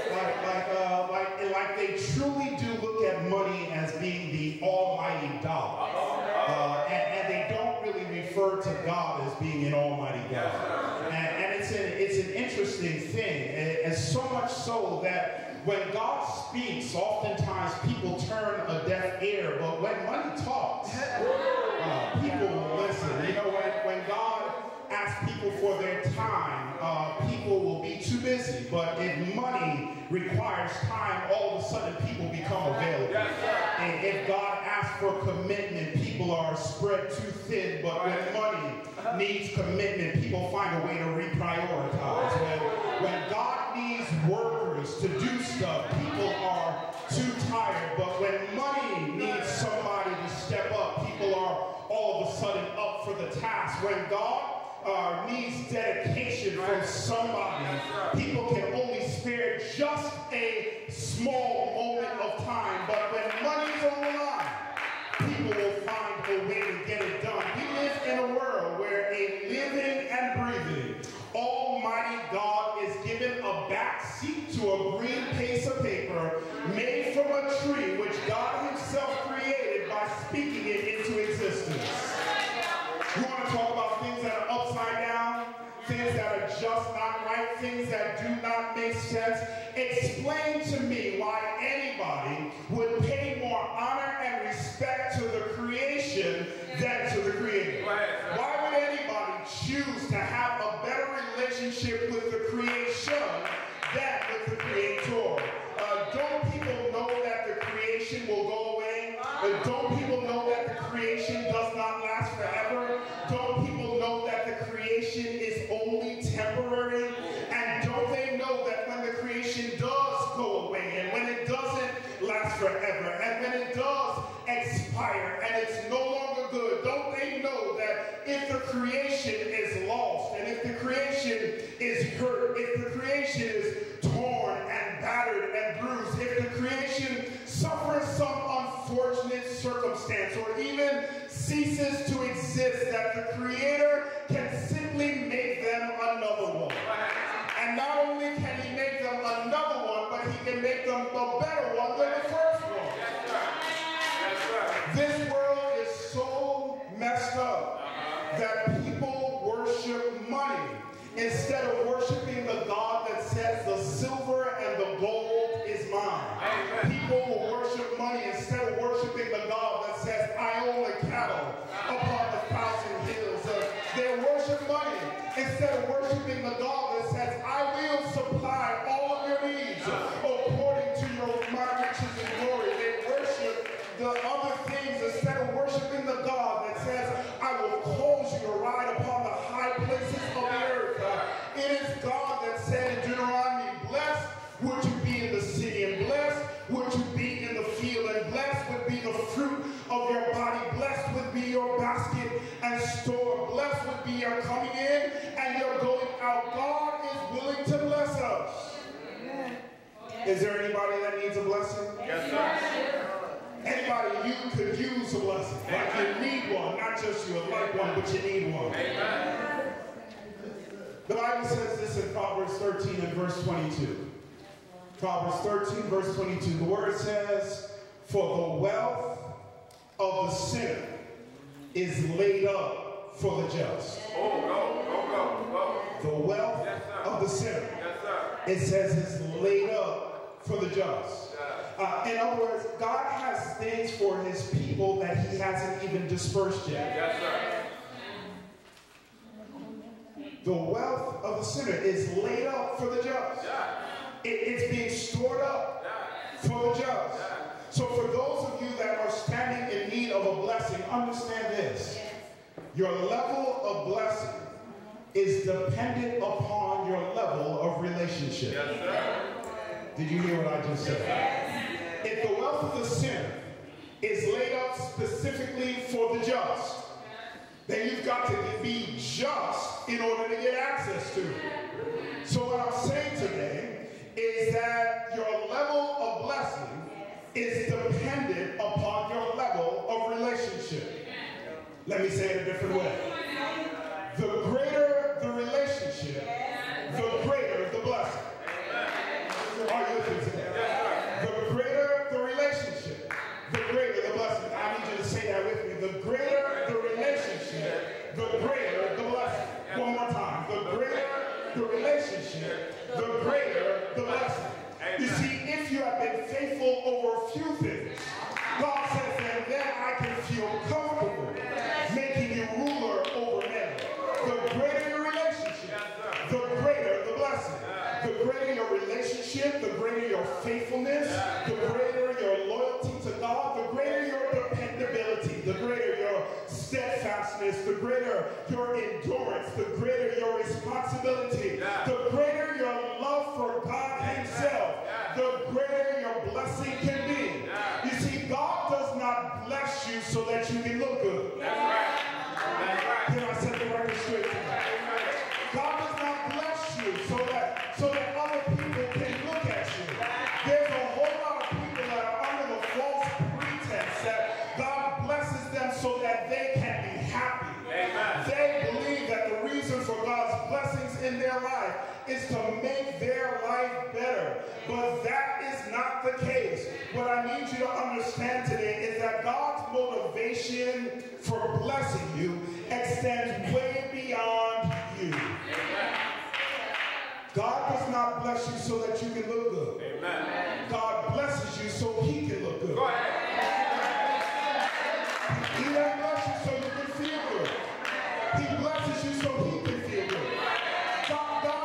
Like they truly do look at money as being the almighty dollar. And they don't really refer to God as being an almighty God. And it's an interesting thing. And so much so that when God speaks, oftentimes people turn a deaf ear. But when money talks, people will listen. When God asks people for their time, people will be too busy. But if money requires time, all of a sudden people become available. And if God asks for commitment, people are spread too thin. But when money needs commitment, people find a way to reprioritize. When God needs workers to do stuff, people are too tired. But when money needs somebody to step up, people are all of a sudden up for the task. When God needs dedication from somebody, people can only spare just a small moment of time. But when money's on the line, people will find a way to get it done. We live in a world where a living and breathing Almighty God is given a back seat to a green piece of paper made from a tree which God himself created by speaking it into existence. You want to talk about things that are upside down, things that are just not right, things that do not make sense? Explain to me why anybody would pay more honor and respect to the creation than to the Creator. Why would anybody relationship with the creation than with the creator. Don't people know that the creation will go away? Don't people know that the creation does not last forever? Don't people know that the creation is only temporary? And don't they know that when the creation does go away, and when it doesn't last forever, and when it does expire, and it's no longer good, don't they know that if the creation is lost, and if the creation is hurt, if the creation is torn and battered and bruised, if the creation suffers some unfortunate circumstance or even ceases to exist, that the Creator can simply make them another one. And not only can he make them another one, but he can make them a better one than the first one. This world is so messed up that people worship money instead of worshiping the God that says the silver and the gold is mine. People will worship money instead of worshiping the God that says I own the cattle upon 1,000 hills. They worship money instead of worshiping the God that says I will supply all of your needs according to my riches and glory. They worship the other things instead of worshiping the God that says I will cause you to ride upon the high places of the earth. It is God that said in Deuteronomy, blessed would you be in the city, and blessed would you be in the field, and blessed would be the fruit of your body, blessed would be your basket and store, blessed would be your coming in and your going out. God is willing to bless us. Is there anybody that needs a blessing? Yes, sir. Anybody, you could use a blessing. Like you need one, not just you like one, but you need one. Amen. The Bible says this in Proverbs 13 and verse 22. Proverbs 13 verse 22. The word says, for the wealth of the sinner is laid up for the just. Oh, go. The wealth of the sinner, it says, is laid up for the just. In other words, God has things for his people that he hasn't even dispersed yet. Yes, sir. The wealth of the sinner is laid up for the just. It's being stored up for the just. So for those of you that are standing in need of a blessing, understand this. Your level of blessing is dependent upon your level of relationship. Yes, sir. Did you hear what I just said? If the wealth of the sinner is laid up specifically for the just, then you've got to be just in order to get access to it. So what I'm saying today is that your level of blessing is dependent upon your level of relationship. Let me say it a different way. The greater the relationship, the greater the blessing. Are you listening today? The greater the relationship, the greater the blessing. I need you to say that with me. The greater the relationship, the greater the blessing. One more time. The greater the relationship, the greater the blessing. You see, if you have been faithful over a few things, God says that then I can feel comfortable making you ruler over men. The greater your relationship, the greater the blessing. The greater your relationship, the greater your faithfulness, the greater your loyalty to God, the greater your dependability, the greater your steadfastness, the greater your endurance, the greater your responsibility, the greater your love for God himself, the greater your blessing can be. You see, God does not bless you so that you can look good. That's right. That's right. Can I set the record straight tonight? God does not bless you so that other people can look at you. There's a whole lot of people that are under the false pretense that God blesses them so that they can be happy. Amen. They believe that the reason for God's blessings in their life is to make their life better. But that is not the case. What I need you to understand today is that God's motivation for blessing you extends way beyond you. God does not bless you so that you can look good. Amen. God blesses you so he can look good. Go ahead. He doesn't bless you so you can feel good. He blesses you so he can feel good. God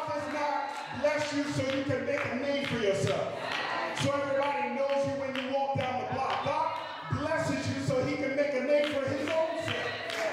you so you can make a name for yourself. So everybody knows you when you walk down the block. God blesses you so he can make a name for his own self.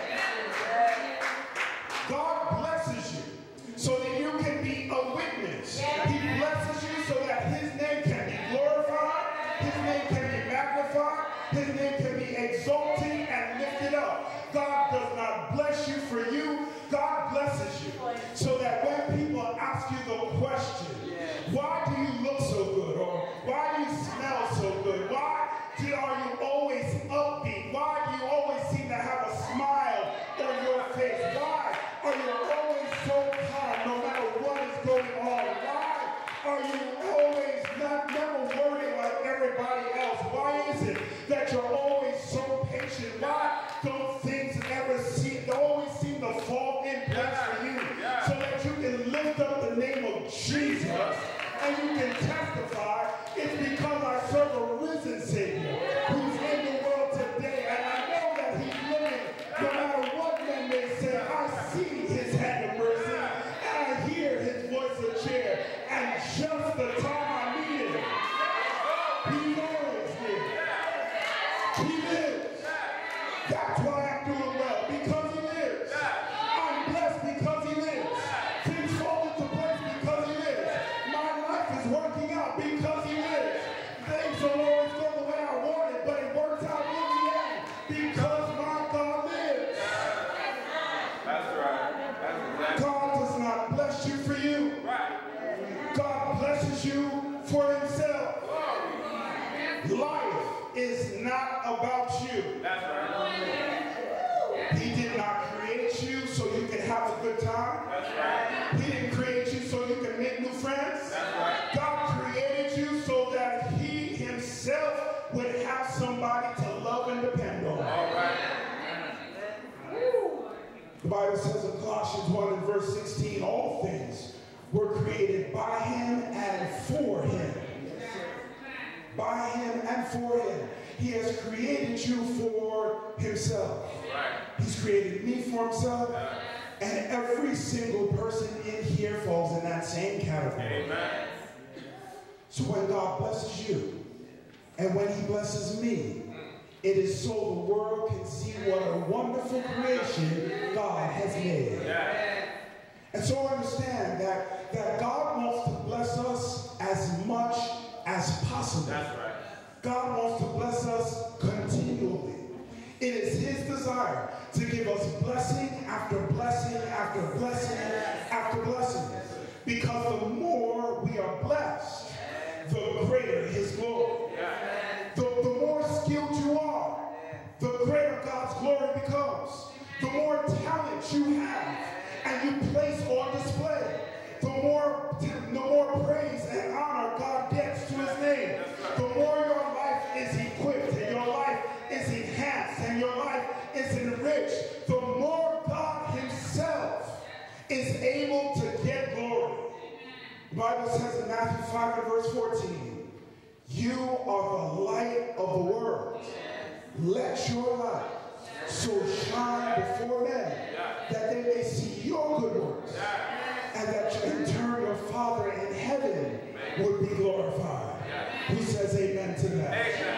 God blesses you so that you can be a witness. He blesses you so that his name can be glorified, his name can be magnified, his name can be exalted and lifted up. God does not bless you for you. God blesses you so that when people ask you the question, why do you look so good? Or why do you smell so good? Why are you always upbeat? Why do you always seem to have a smile on your face? Why are you always so calm no matter what is going on? Why are you always never worrying like everybody else? Why is it that you're always so patient? Why don't things always seem to fall in place for you so that you can lift up the name of Jesus and you can testify? It's because I serve a risen Savior who's in the world today, and I know that he's living no matter what men may say. I see his hand of mercy, and I hear his voice of cheer, and just the time I need him, he's always here. He lives. That's why I'm doing well, because he lives. I'm blessed because he lives. Things fall into place because he lives. My life is working out because he lives. Things don't always go the way I wanted, but it works out in the end because my God lives. That's right. That's exactly. God does not bless you for you. Right. God blesses you for himself. Life is not about you. That's right. He did not create you so you can have a good time. That's right. He didn't create you so you can make new friends. That's right. God created you so that he himself would have somebody to love and depend on. All right. The Bible says in Colossians 1 and verse 16, all things were created by him and for him. By him and for him. He has created you for himself. Right. He's created me for himself. And every single person in here falls in that same category. Amen. So when God blesses you, and when he blesses me, it is so the world can see what a wonderful creation God has made. Yeah. And so understand that God wants to bless us as much as possible. That's right. God wants to bless us continually. It is his desire to give us blessing after blessing after blessing after blessing. Because the more we are blessed, the greater his glory. The more skilled you are, the greater God's glory becomes. The more talent you have and you place on display, the more praise and honor God gets to his name. The more your life is equipped and your life is enhanced and your life is enriched, the more God himself is able to get glory. The Bible says in Matthew 5 and verse 14, you are the light of the world. Let your light so shine before men that they may see your good works, and that in turn your Father in heaven would be glorified. Who says amen to that?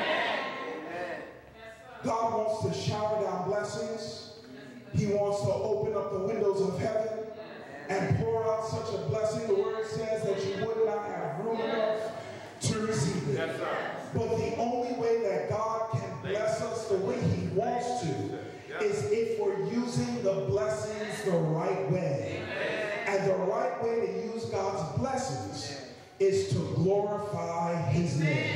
God wants to shower down blessings. He wants to open up the windows of heaven and pour out such a blessing. The word says that you would not have room enough to receive it. But the only way that God can bless us the way he wants to is if we're using the blessings the right way. And the right way to use God's blessings is to glorify his name.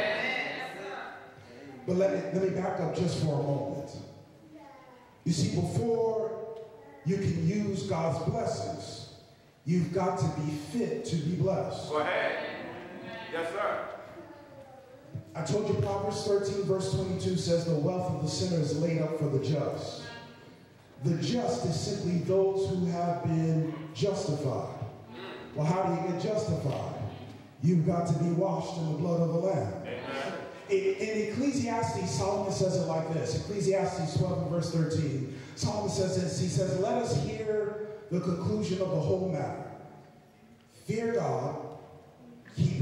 But let me back up just for a moment. You see, before you can use God's blessings, you've got to be fit to be blessed. Go ahead. Yes, sir. I told you Proverbs 13 verse 22 says the wealth of the sinner is laid up for the just. The just is simply those who have been justified. Well, how do you get justified? You've got to be washed in the blood of the Lamb. Amen. In Ecclesiastes, Solomon says it like this. Ecclesiastes 12 and verse 13. Solomon says this. He says, let us hear the conclusion of the whole matter. Fear God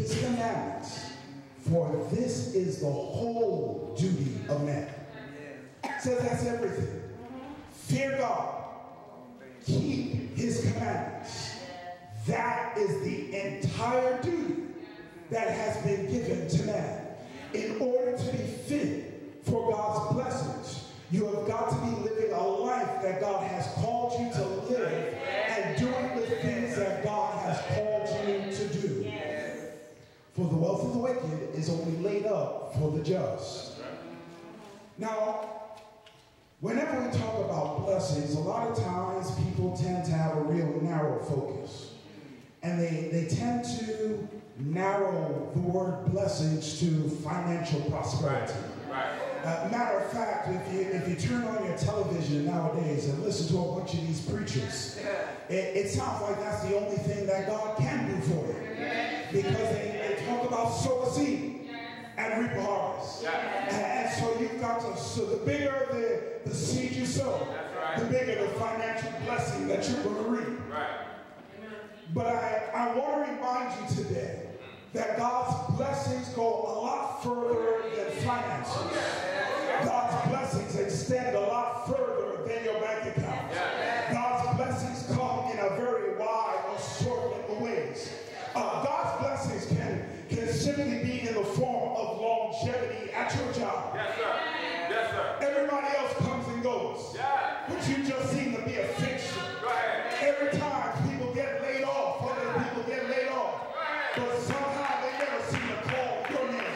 his commandments, for this is the whole duty of man. Says that's everything. Fear God. Keep his commandments. That is the entire duty that has been given to man. In order to be fit for God's blessings, you have got to be living a life that God has called you to live and doing the things that God has called you to do. For the wealth of the wicked is only laid up for the just. Now, whenever we talk about blessings, a lot of times people tend to have a real narrow focus. And they tend to narrow the word blessings to financial prosperity. Matter of fact, if you turn on your television nowadays and listen to a bunch of these preachers, it sounds like that's the only thing that God can do for you. Because they talk about sow a seed and reap a harvest. And so you've got to, so the bigger the seed you sow, the bigger the financial blessing that you're going to reap. But I want to remind you today that God's blessings go a lot further than finances. God's blessings extend a lot further than your bank account. God's blessings come in a very wide assortment of ways. God's blessings can simply be in the form of longevity at your job. Yes, sir. Yes, sir. Everybody else comes and goes. But you just seem to be a fixture. Go ahead. Every time people get laid off, other people get laid off. But somehow they never seem to call your name.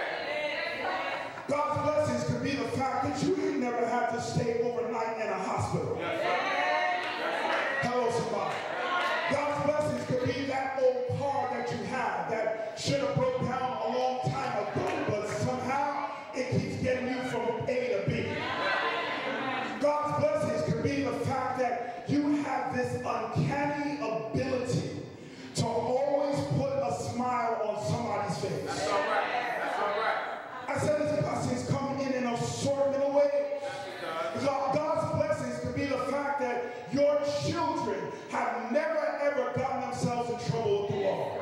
God's blessings could be the fact that you never have to stay overnight in a hospital. Hello, somebody. God's blessings could be that old car that you have that should have broke down a long time ago, but somehow it keeps getting you from A to B. God's blessings could be the fact that you have this uncanny ability to always put a smile on somebody's face. That's all right. That's all right. I said his blessings come in an assortment of ways. God's blessings could be the fact that your children have never ever gotten themselves in trouble with the law.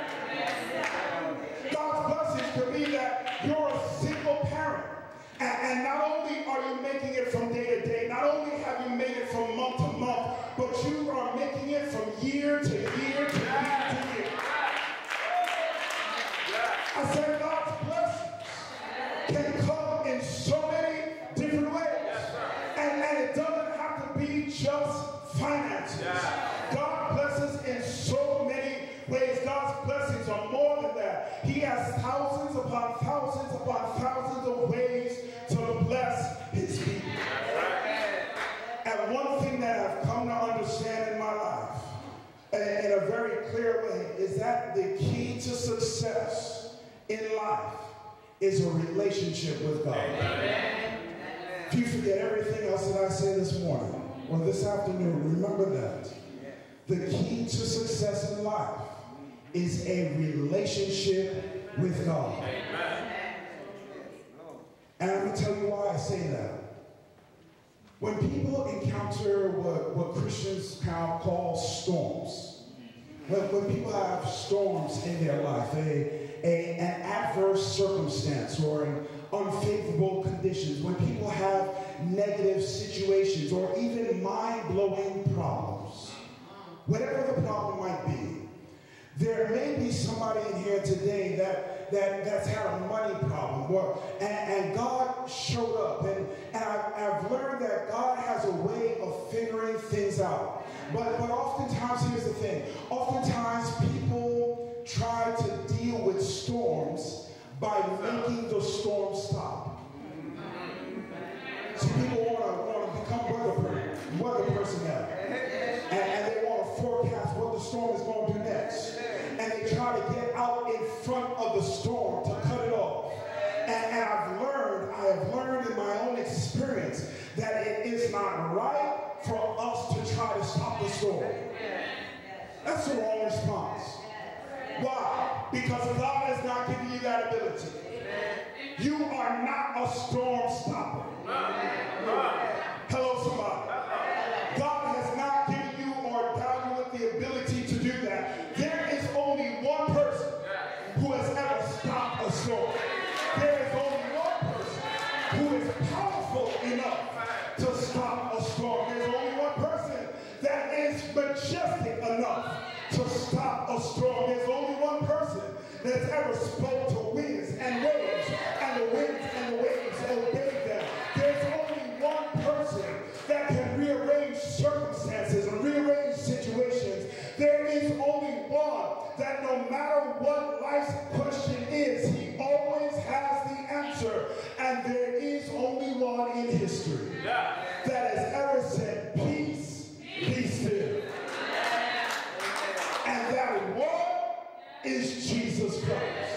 God's blessings could be that you're a single parent. And not only are you making it from day to day, not only have you made it from month to month, but you are making it from year to year to year to year. I said God's blessings can come in so many different ways. And it doesn't have to be just finances. God blesses in so many ways. God's blessings are more than that. He has thousands upon thousands upon thousands of ways to bless his people. And one thing that I've come to understand in my life, in a very clear way, is that the key to success in life is a relationship with God. If you forget everything else that I say this morning or this afternoon, remember that. The key to success in life is a relationship with God. And I'm going to tell you why I say that. When people encounter what Christians call storms, when people have storms in their life, an adverse circumstance or an unfavorable conditions, when people have negative situations or even mind-blowing problems, whatever the problem might be, there may be somebody in here today that's had a money problem, and God showed up, and I've learned that God has a way of figuring things out. But oftentimes, here's the thing, oftentimes people try to deal with storms by making the storm stop. So people want to become weather personnel, and they want to forecast what the storm is going to do next. And they try to get out in front of the storm to cut it off. And I have learned in my own experience that it is not right for us to try to stop the storm. That's the wrong response. Why? Because God has not given you that ability. You are not a storm stopper. Hello, somebody. God has not given you or endowed you with the ability to do that. There is only one person a storm. There's only one person that's ever spoke to winds and waves, and the winds and the waves obeyed them. There's only one person that can rearrange circumstances and rearrange situations. There is only one that no matter what life's question is, he always has the answer. And there is only one in history that has ever said, peace, be still. And that one is Jesus Christ.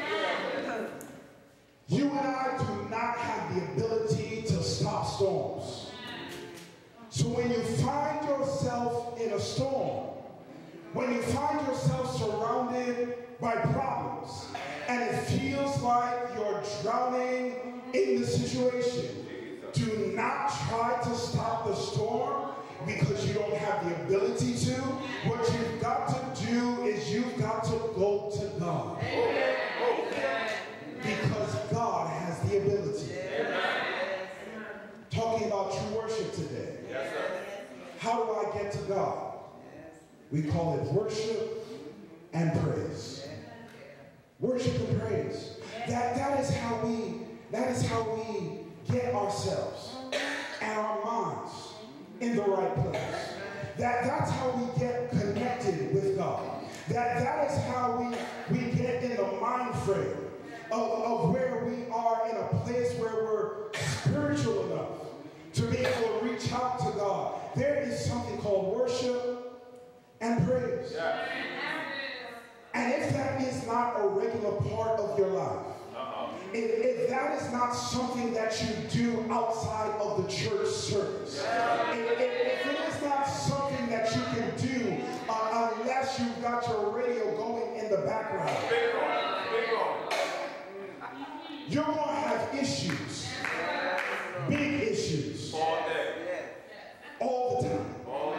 You and I do not have the ability to stop storms. So when you find yourself in a storm, when you find yourself surrounded by problems, and it feels like you're drowning in the situation, do not try to stop the storm because you don't have the ability to. What you've got to do is you've got to go to God. Because God has the ability. Talking about true worship today. How do I get to God? We call it worship and praise. Worship and praise. That is how we get ourselves and our minds in the right place. That's how we get connected with God. That is how we get in the mind frame of where we are in a place where we're spiritual enough to be able to reach out to God. There is something called worship and praise. And if that is not a regular part of your life, if that is not something that you do outside of the church service, if it is not something that you can do unless you've got your radio going in the background, you're going to have issues, big issues, all the time.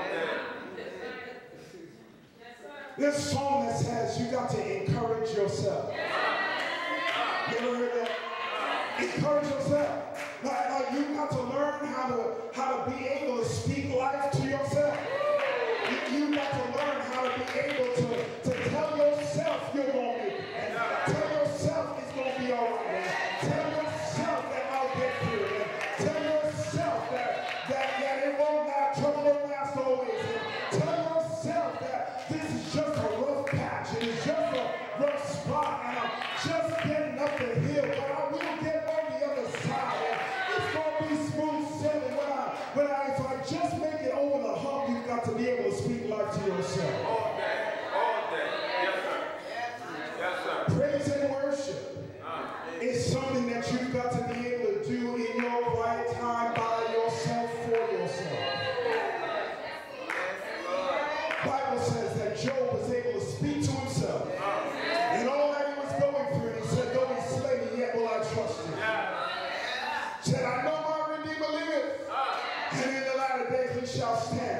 There's a song that says you got to encourage yourself. You ever heard that? Encourage yourself. Like you got to learn how to be able to speak life to yourself. You got to learn how to be able to tell yourself you're going to make it. Tell yourself it's going to be all right. Tell yourself that I'll get through it. Tell yourself that it won't last, trouble won't last always. Tell yourself that this is just a rough patch. It is just a rough spot. And I'm just getting up the hill. But I will get on the other side. And it's going to be smooth sailing. If I just make it over the hump, you've got to be able to speak life to yourself. All day. Yes, sir. Praise and worship is something that you've got to be able to do in your quiet time by yourself, for yourself. The Bible says that Job was able to speak to himself and all that he was going through. He said, though he slay me, yet will I trust him. Said, I know my Redeemer liveth, and in the latter days he shall stand.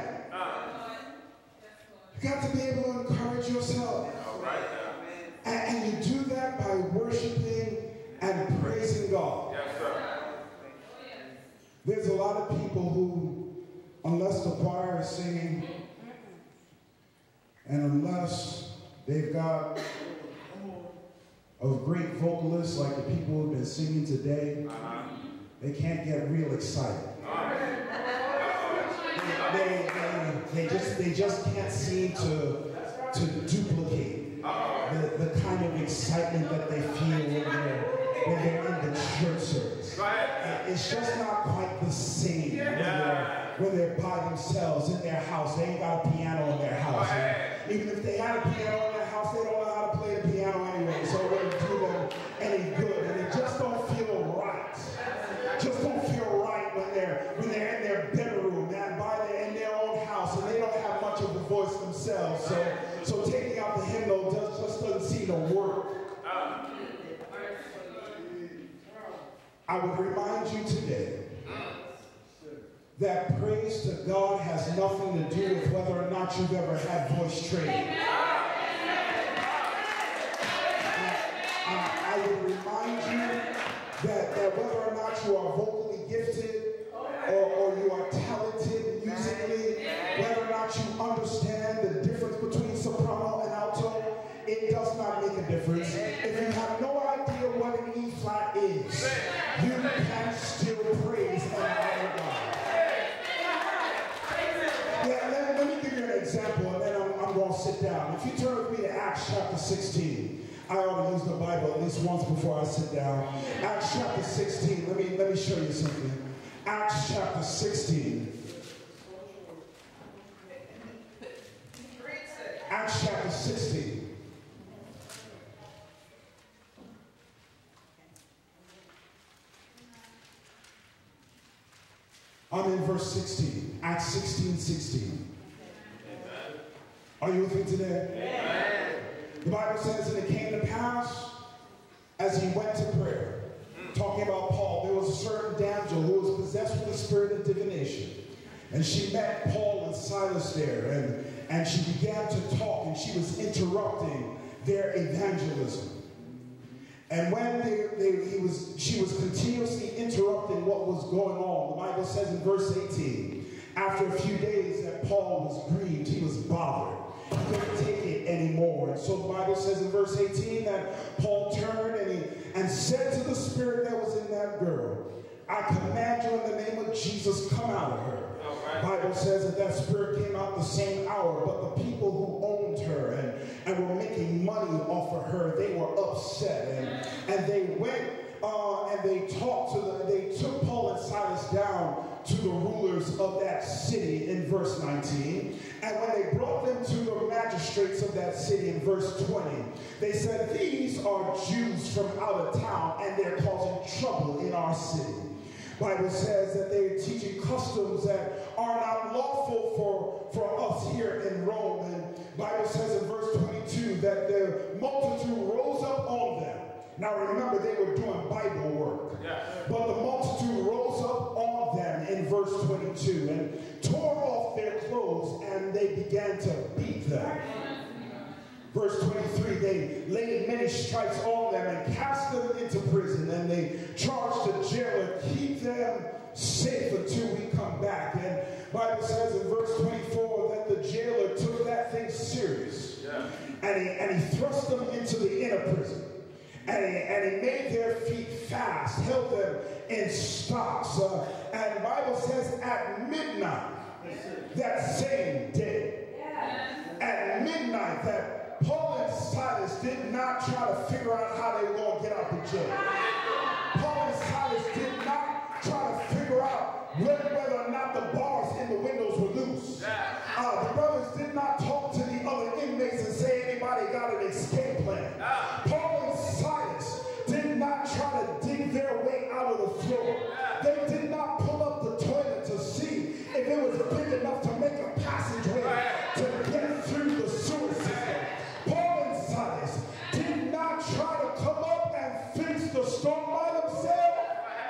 You got to be able to encourage yourself. And you do that by worshiping and praising God. Yes, sir. There's a lot of people who, unless the choir is singing, and unless they've got a great vocalist like the people who've been singing today, they can't get real excited. They just can't seem to duplicate the kind of excitement that they feel when they're in the church service. It's just not quite the same when they're by themselves in their house. They ain't got a piano in their house. And even if they had a piano in their house, they don't know how to play the piano anyway, so it wouldn't do them any good. And it just don't feel right. Just don't feel right when they're in their bedroom and in their own house, and they don't have much of a voice themselves. So taking out the hymnal just doesn't seem to work. I would remind you today that praise to God has nothing to do with whether or not you've ever had voice training. I would remind you that whether or not you are vocally gifted or you are talented musically, whether or not you understand the difference between soprano and alto, sit down, if you turn with me to Acts chapter 16, I ought to use the Bible at least once before I sit down. Acts chapter 16, let me show you something. Acts chapter 16. Acts chapter 16. I'm in verse 16. Acts 16:16. Are you with me today? Amen. The Bible says, and it came to pass as he went to prayer, talking about Paul, there was a certain damsel who was possessed with the spirit of divination. And she met Paul and Silas there, and she began to talk, and she was interrupting their evangelism. And when she was continuously interrupting what was going on, the Bible says in verse 18, after a few days that Paul was grieved, he was bothered. He couldn't take it anymore. And so the Bible says in verse 18 that Paul turned and said to the spirit that was in that girl, I command you in the name of Jesus, come out of her. The Bible says that spirit came out the same hour, but the people who owned her and were making money off of her, they were upset, and they went and they took Paul and Silas down to the rulers of that city in verse 19. And when they brought them to the magistrates of that city in verse 20, they said, these are Jews from out of town, and they're causing trouble in our city. The Bible says that they're teaching customs that are not lawful for us here in Rome. And the Bible says in verse 22 that the multitude rose up on them. Now remember, they were doing Bible work. Yeah. But the multitude rose up on them in verse 22 and tore off their clothes, and they began to beat them. Verse 23, they laid many stripes on them and cast them into prison, and they charged the jailer, keep them safe until we come back. And the Bible says in verse 24 that the jailer took that thing serious. Yeah. And he thrust them into the inner prison. And he made their feet fast, held them in stocks. And the Bible says at midnight that same day, at midnight, that Paul and Silas did not try to figure out how they were going to get out of jail. Paul and Silas did not try to figure out whether or not the bars in the windows were loose. The brothers did not talk to the other inmates and say anybody got an escape plan. Paul and Silas did not try to dig their way out of the floor. They did not pull up the toilet to see if it was big enough to make a passageway to get through the sewer system. Paul and Silas did not try to come up and fix the storm by themselves.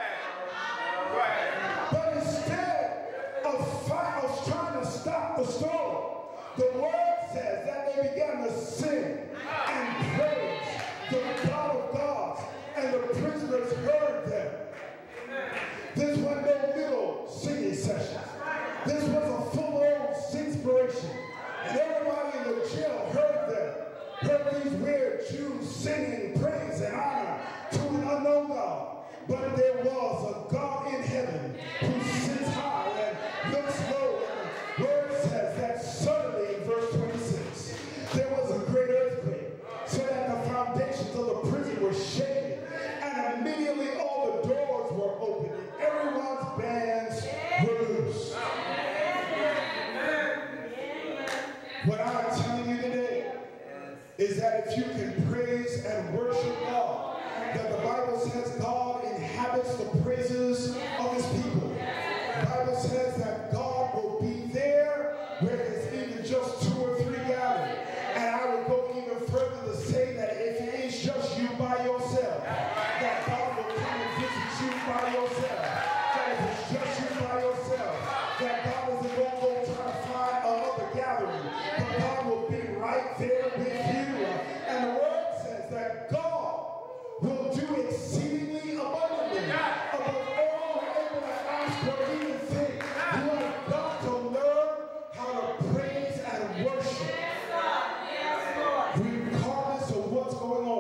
But instead of trying to stop the storm, the word says that they began to sing and praise the God of gods, and the prisoners heard them. This was no little singing session. This was a full-on inspiration. And everybody in the jail heard them. Heard these weird Jews singing praise and honor to an unknown God. But there was a God in heaven who sits high and looks low. And the word says that suddenly in verse 26, there was a great earthquake, so that the foundations of the prison were shaken. And immediately all the doors were opened and everyone's bands were loose. What I'm telling you today is that if you can praise and worship God, that the Bible says God inhabits the praises of his people. The Bible says that God will be there where there's even just 2 or 3 gathered. And I would go even further to say that if it is just you by yourself, that God will come and visit you by yourself. That if it's just you by yourself, that God isn't going to go try to find another gathering, but God will be right there with you. And the word says that God will do exceedingly abundantly above all we're able to ask or even think. You have got to learn how to praise and worship, regardless of what's going on.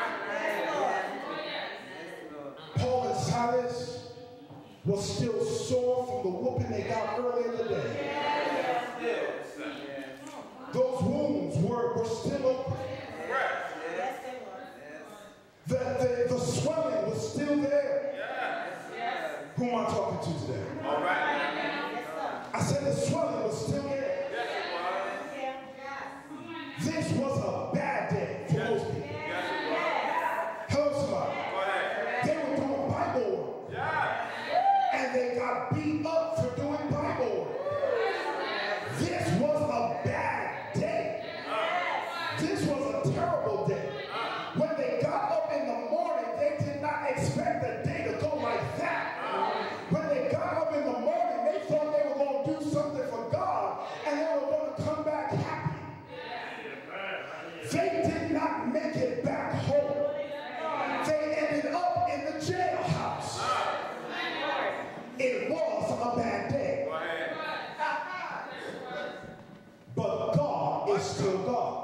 Paul and Silas was still sore from the whooping they got earlier in the day. Those wounds were still open. Yes, they were. The swelling was still there. Yes. Who am I talking to today? All right. Yes, sir. I said the swelling was still there. Yes, it was. This was a bad day for most people. Yes, it was. Hello, somebody. Go ahead. They were doing Bible work. Yeah. And they got beat up for doing Bible work. This was a bad day. This was a terrible day. When they got up in the morning, they did not expect the day to go like that. When they got up in the morning, they thought they were going to do something for God and they were going to come back happy. They did not make it back home. They ended up in the jailhouse. It was a bad day. Go ahead. But God is still God.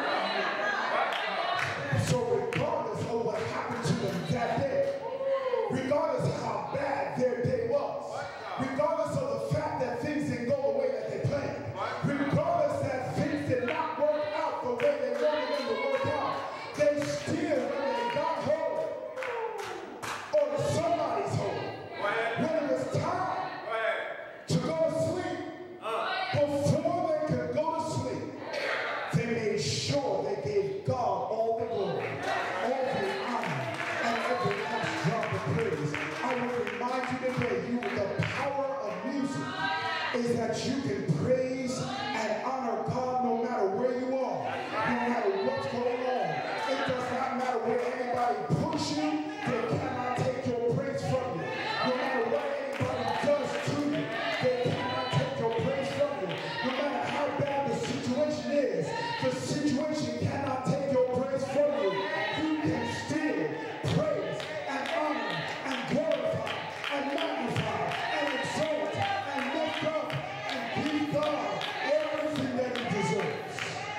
So regardless of what happened to them that day, regardless of how bad their day was, regardless of the fact that things didn't go the way that they planned, regardless that things did not work out the way they wanted them to work out, they still, when they got home, or to somebody's home, when it was time to go to sleep, before they could go to sleep, they made sure they gave God all the glory, all the honor, and every last drop of praise. I will remind you today, the power of music is that you can praise and honor God no matter where you are, no matter what's going on. It does not matter where anybody push you, they cannot take your praise from you. No matter what anybody does to you, they cannot take your praise from you. No matter how bad the situation is, the situation cannot take your praise from you. You can still praise and honor and glorify and magnify and exalt and lift up and give God everything that he deserves.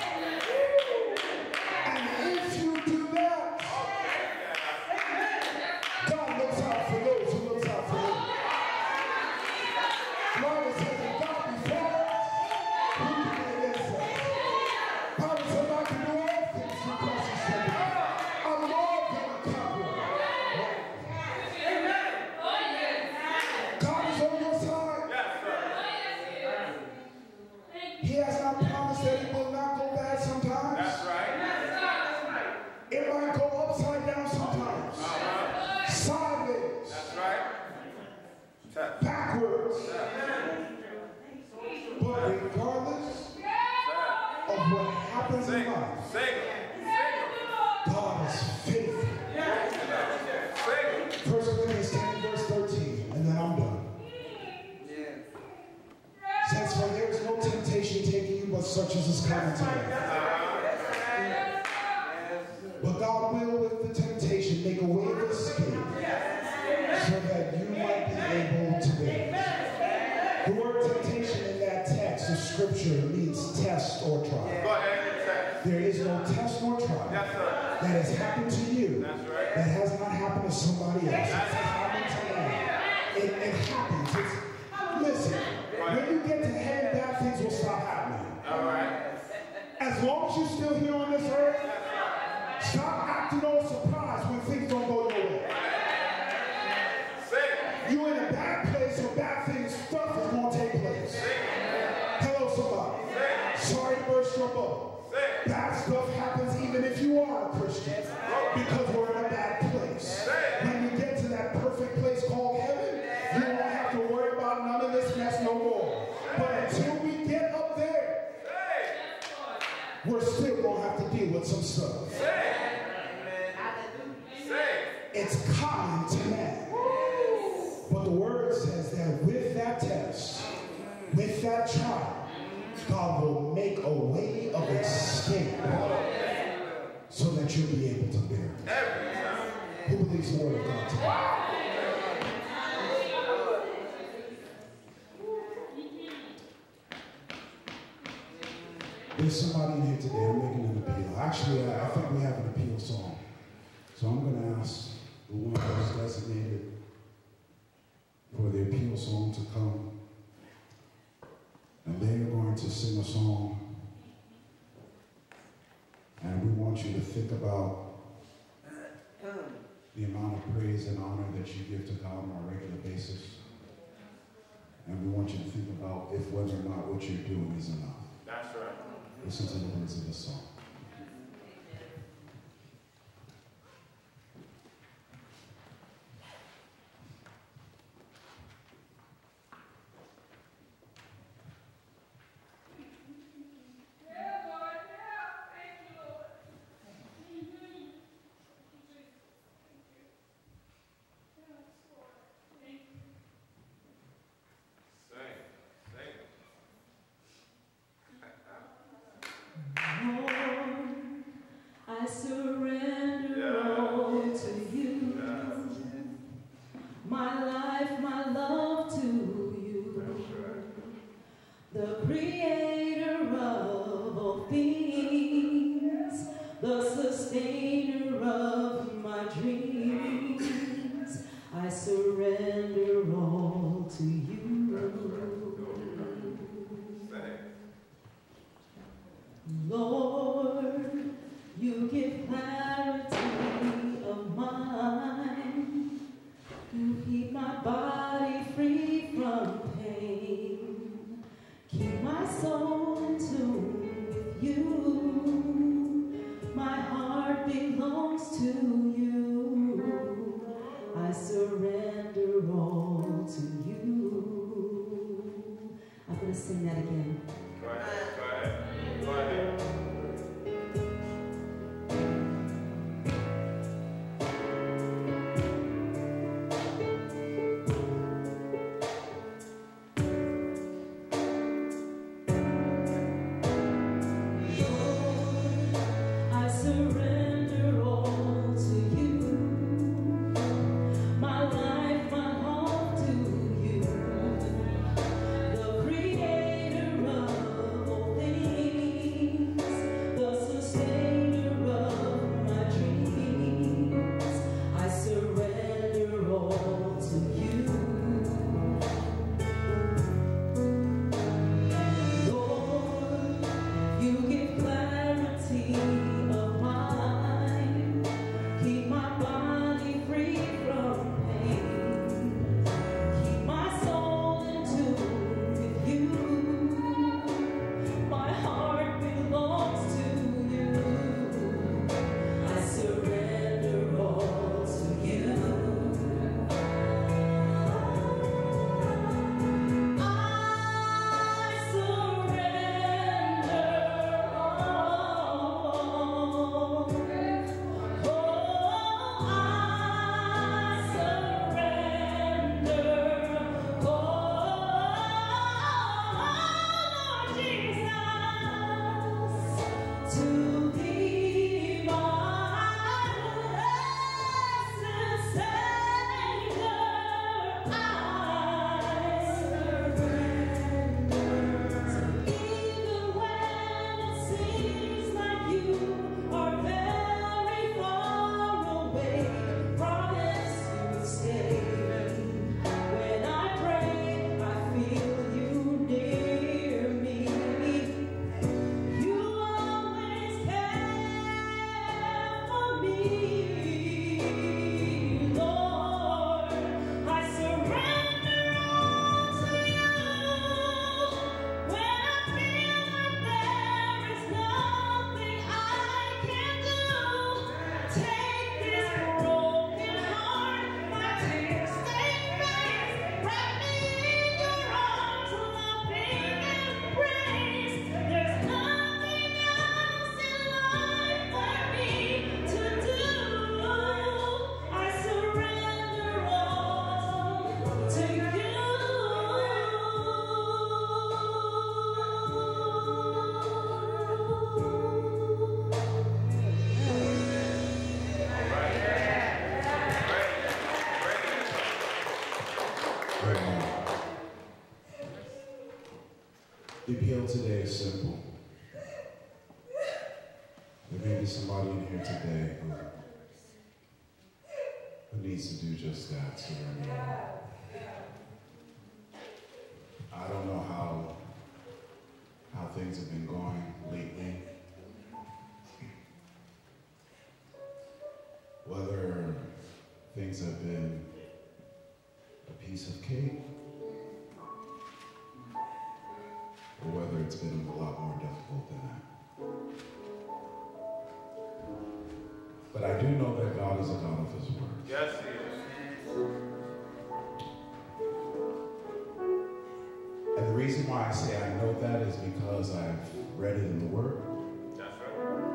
And if you do that, God looks out for those who looks out for him. Bible says that God before us, who can be against us? Bible says I can do all things through Christ who strengthens me. I'm more than a conqueror. God is on your side. Yes, sir. He has not promised that it will not go bad sometimes. That's right. It might go upside down sometimes. Sideways. That's right. Tap. Backwards. But regardless of what happens in life, God is faithful. 1 Corinthians 10 verse 13, and then I'm done. Says, for there is no temptation taking you but such as is common to man. But God will with the temptation make a way of escape so that you might be able to bear. The word temptation in that text of scripture means test or trial. There is no test nor trial that has happened to you that has not happened to somebody else. It's happened to man. It happens. Listen, when you get to heaven, bad things will stop happening. As long as you're still here on this earth, stop acting all surprised when things don't go your way. You're in a bad place or bad things, stuff is going to take place. Hello, somebody. Sorry to burst your bubble. Bad stuff happens even if you are a Christian, because we're in a bad place. When you get to that perfect place called heaven, you won't have to worry about none of this mess no more. But until we get up there, we're still going to have to deal with some stuff. It's common to man. But the word says that with that test, with that trial, God will make a way of escape so that you'll be able to bear it. Who believes the word of God today? There's somebody in here today, I'm making an appeal. Actually, I think we have an appeal song. So I'm going to ask the one who's designated for the appeal song to come. And they are going to sing a song want you to think about the amount of praise and honor that you give to God on a regular basis. And we want you to think about if whether or not what you're doing is enough. That's right. Listen to the words of the song. I surrender all to you. My life, my love to you. The creator of all things, the sustainer of my dreams. I surrender all to you. Lord, you give clarity of mind. You keep my body free from pain. Keep my soul in tune with you. My heart belongs to you. I surrender all to you. I'm going to sing that again. Go ahead. Go ahead. Go ahead. I surrender all to you. My life, my heart to you. The creator of all things, the sustainer of my dreams. I surrender all to you. Lord, you give clarity of mind. Keep my body free from pain. Keep my soul in tune with you. My heart belongs to you. I surrender all to you. I surrender all. Oh, I surrender all, Jesus, to be my blessed Savior. I surrender. Even when it seems like you are very far away, promise you stay. When I pray, I feel you near me. You always care for me, Lord. I surrender all to you. When I feel like there is nothing I can do, take this broken heart, my tears stain face, wrap me in your arms, loving embrace. There's nothing else in life for me to do. I surrender all to you. The appeal today is simple. There may be somebody in here today who needs to do just that, surrender all. I don't know how things have been going lately. things have been a piece of cake, or whether it's been a lot more difficult than that. But I do know that God is a God of his word. Yes, he is. And the reason why I say I know that is because I've read it in the word. That's right.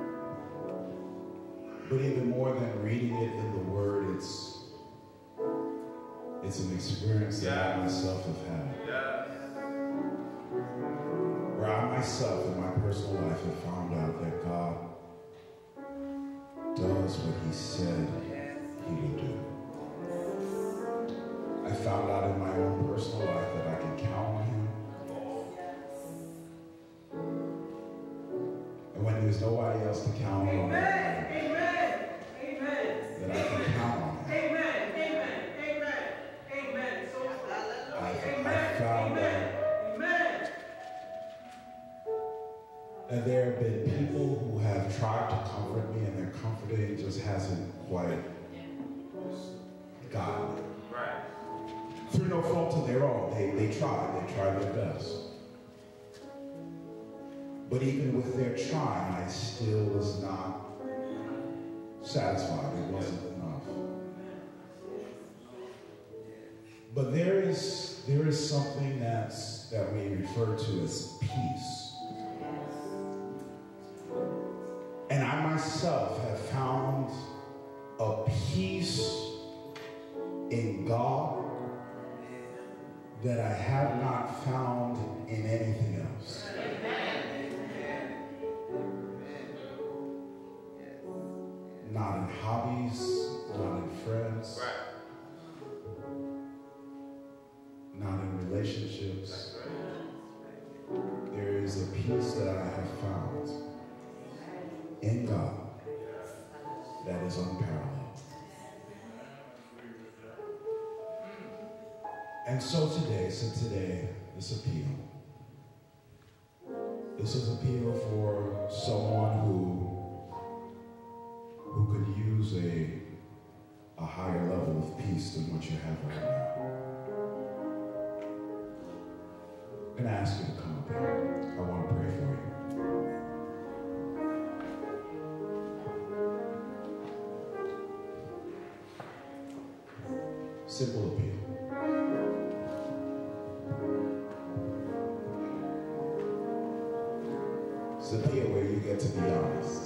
But even more than reading it in the word, it's an experience that I myself have had. Yes. Where I myself in my personal life have found out that God does what he said he would do. I found out in my own personal life that I can count on him. And when there's nobody else to count on, that I can count on him. I found that there have been people who have tried to comfort me, and their comforting just hasn't quite gotten it. Right. Through no fault of their own. They tried their best. But even with their trying, I still was not satisfied. It wasn't enough. But there is something that we refer to as peace. And I myself have found a peace in God that I have not found in anything else. Not in hobbies, not in friends, not in relationships. There is a peace that I have found in God that is unparalleled. And so today, this appeal. This is appeal for someone who could use a higher level of peace than what you have right now. I'm going to ask you to come up here. I want to pray for you. Simple appeal. It's an appeal where you get to be honest.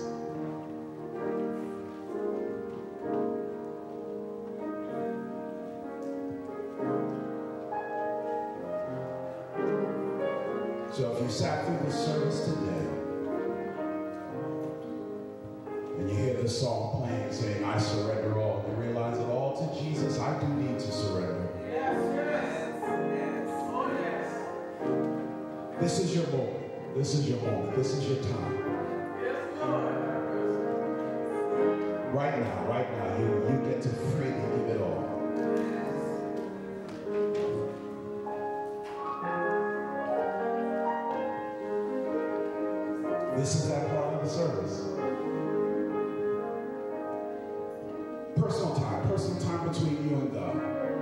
So if you sat through the service today and you hear this song playing saying, I surrender all, you realize that all to Jesus, I do need to surrender. This is your moment. This is your moment. This is your time. Right now, you get to freely give it all. This is that part of the service. Personal time between you and God.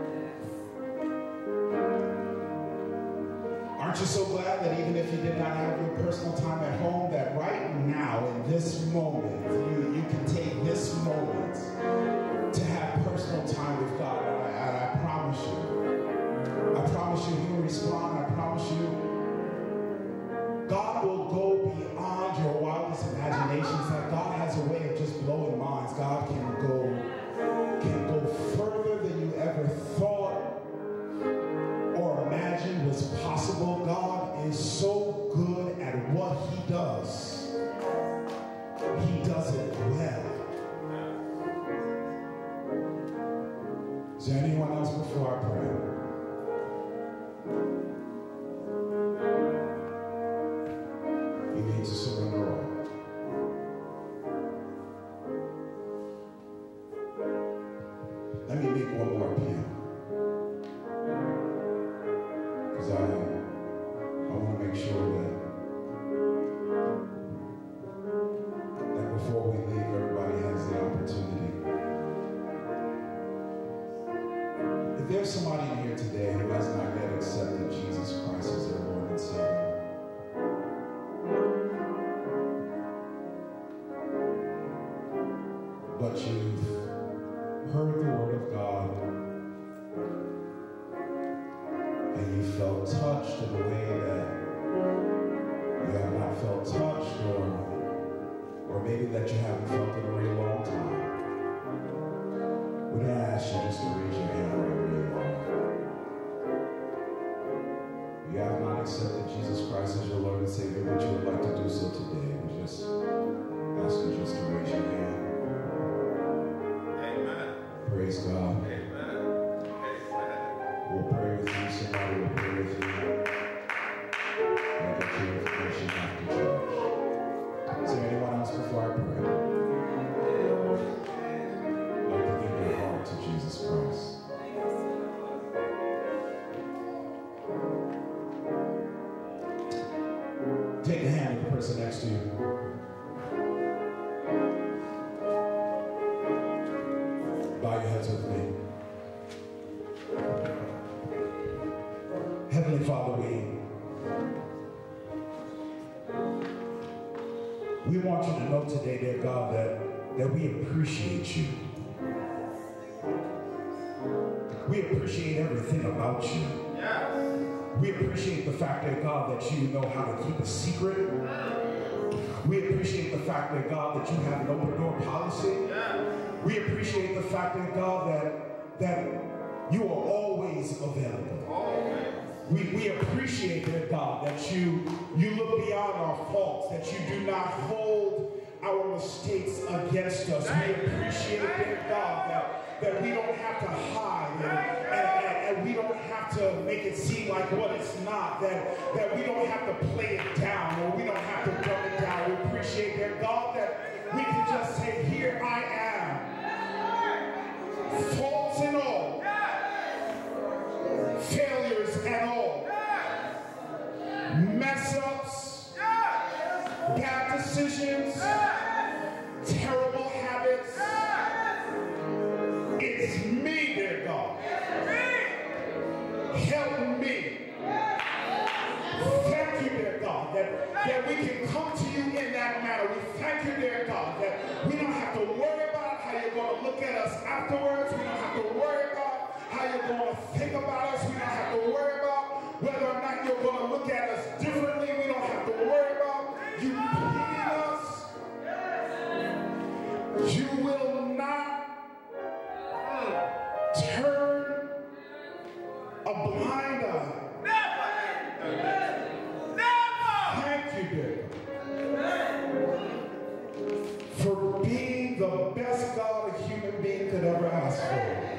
Aren't you so glad that even if you did not have your personal time at home, that right now, in this moment, you can take this moment to have personal time with God. And I promise you, he will respond. I promise you, God will go beyond your wildest imaginations. That God has a way of just blowing minds. God can go further than you ever thought or imagined was possible. God is so good at what he does. He does it well. Is there anyone else before I pray? You need to surrender all. Let me make one more appeal. Because I want to make sure that before we leave, everybody has the opportunity there's somebody in here today who has not yet accepted Jesus Christ as their Lord and Savior, but you've heard the Word of God and you felt touched in a way that you have not felt touched, or maybe that you haven't felt in a really long time, would I ask you just to raise your hand wherever you are? You have not accepted Jesus Christ as your Lord and Savior, but you would like to do so today. We just ask you just to raise your hand. Amen. Praise God. Amen. We'll pray with you. Somebody will pray with you. We'll get your information after church. Is there anyone else before I pray? I'd like to give your heart to Jesus Christ. Take the hand of the person next to you. Bow your heads with me. Heavenly Father, we want you to know today, dear God, that we appreciate you. We appreciate everything about you. We appreciate the fact, dear God, that you know how to keep a secret. We appreciate the fact, dear God, that you have an open door policy. We appreciate the fact, dear God, that you are always available. We appreciate, dear God, that you look beyond our faults, that you do not hold our mistakes against us. We appreciate, dear God, that we don't have to hide and we don't have to make it seem like what it's not, that we don't have to play it down or we don't have to dumb it down. We appreciate, dear God, that we can just say, here I am, faults and all, failures and all, mess ups, bad decisions, terrible habits. It's me, dear God. Help me. Thank you, dear God, that we can come to you in that manner. We thank you, dear God, that we don't have to worry about how you're going to look at us afterwards. We don't have to worry about how you're going to think about us. We don't have to worry about whether or not you're going to look at us differently. We don't have to worry about you pitying us. You will not turn a blind eye. Thank you, dear, for being the best God a human being could ever ask for.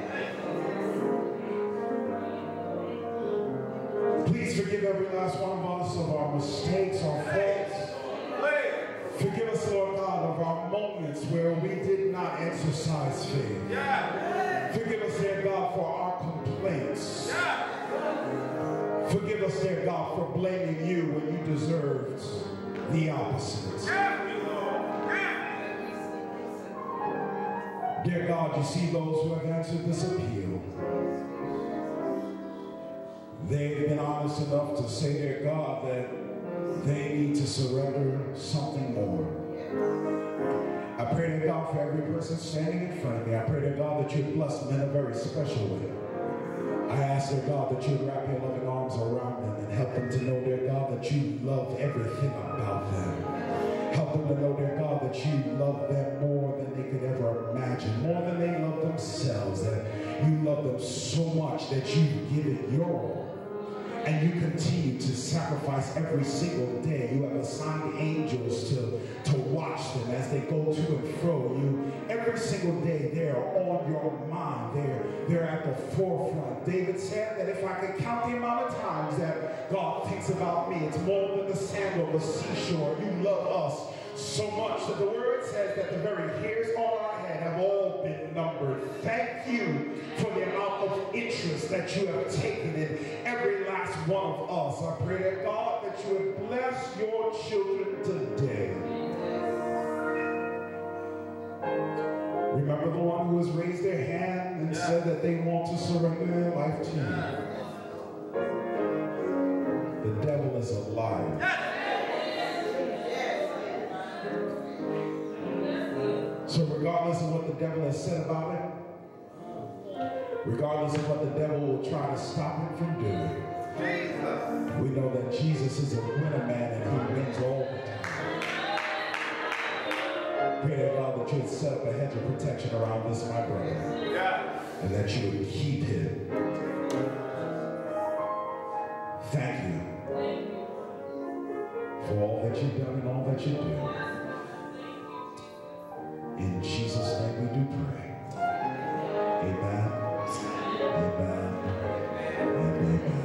Please forgive every last one of us of our mistakes, our faults. Forgive us, Lord God, of our moments where we did not exercise faith. Forgive us, dear God, for our complaints. Forgive us, dear God, for blaming you when you deserved the opposite. Dear God, you see those who have answered this appeal. They've been honest enough to say, dear God, that they need to surrender something more. I pray, dear God, for every person standing in front of me. I pray, dear God, that you bless them in a very special way. I ask, dear God, that you wrap your loving arms around them and help them to know, dear God, that you love everything about them. Help them to know, dear God, that you love them more than they could ever imagine, more than they love themselves, that you love them so much that you give it your all. And you continue to sacrifice every single day. You have assigned angels to watch them as they go to and fro. You, every single day, they're on your mind. They're at the forefront. David said that if I could count the amount of times that God thinks about me, it's more than the sand on the seashore. You love us so much that the word says that the very hairs on our head have all been numbered. Thank you for the amount of interest that you have taken in every last one of us. I pray that God, that you would bless your children today. Remember the one who has raised their hand and said that they want to surrender their life to you. The devil is a liar. So regardless of what the devil has said about it, regardless of what the devil will try to stop him from doing, we know that Jesus is a winner man and he wins all the time. Pray to God that you would set up a hedge of protection around this, my brother, and that you would keep him. Thank you for all that you've done and all that you do. In Jesus' name we do pray. Amen. Amen. And amen.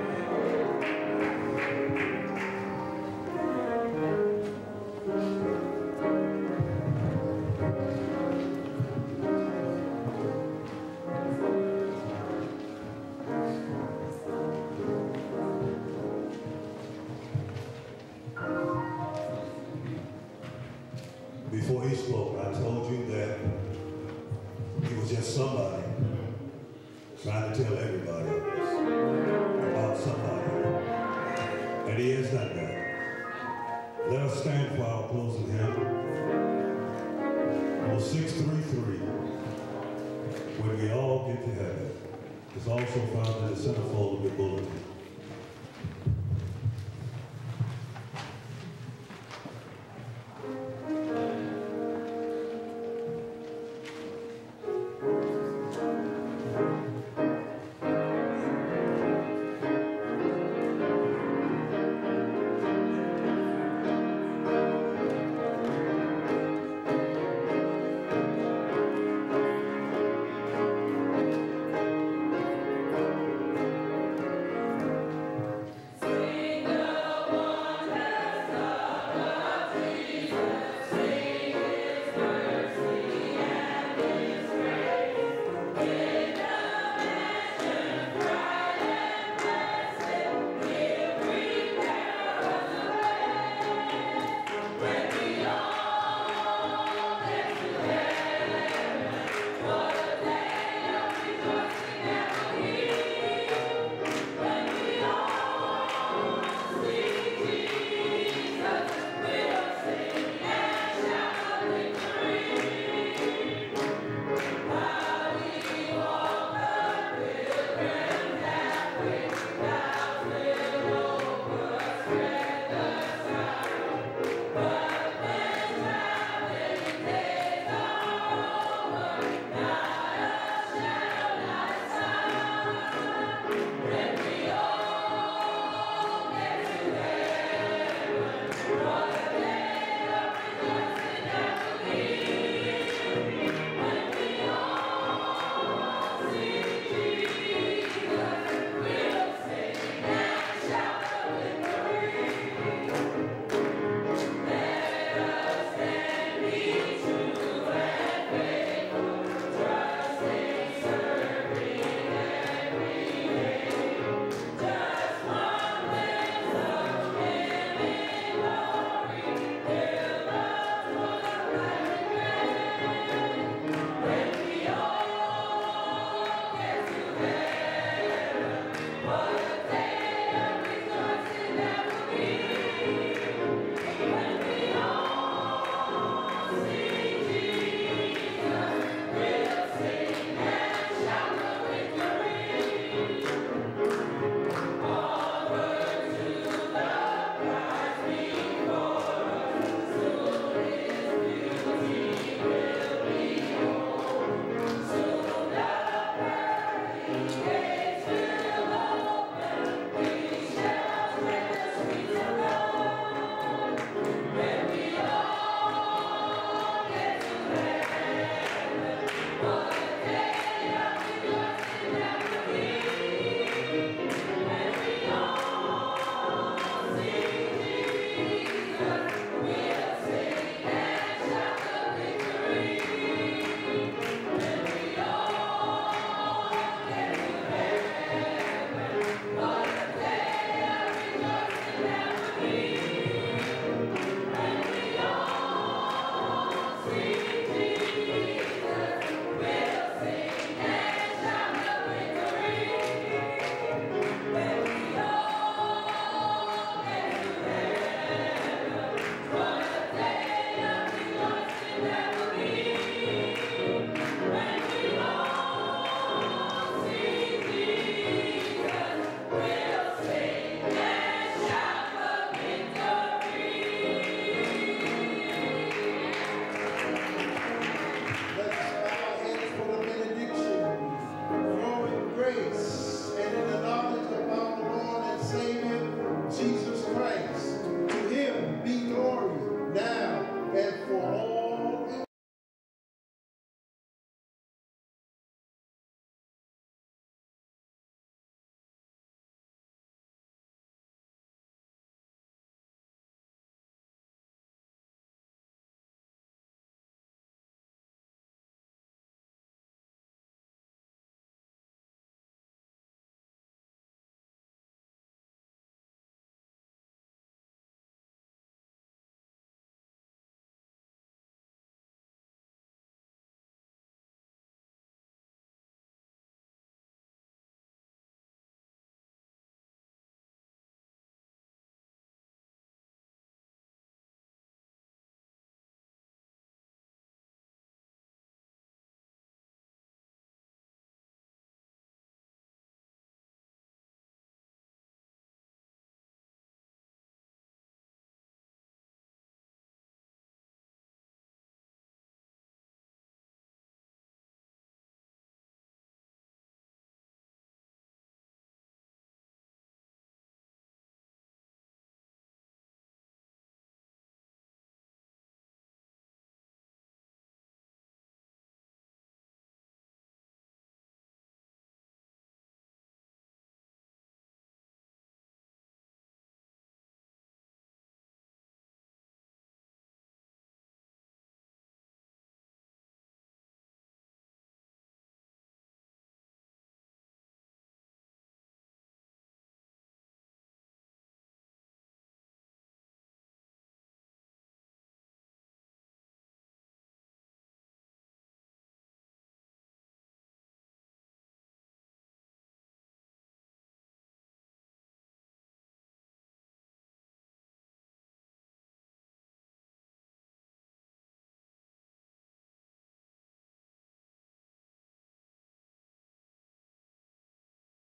Before he spoke, I told you that he was just somebody trying to tell everybody about somebody. And he has done that. Let us stand for our closing hymn. On 633, when we all get to heaven, it's also found in the centerfold of your bulletin.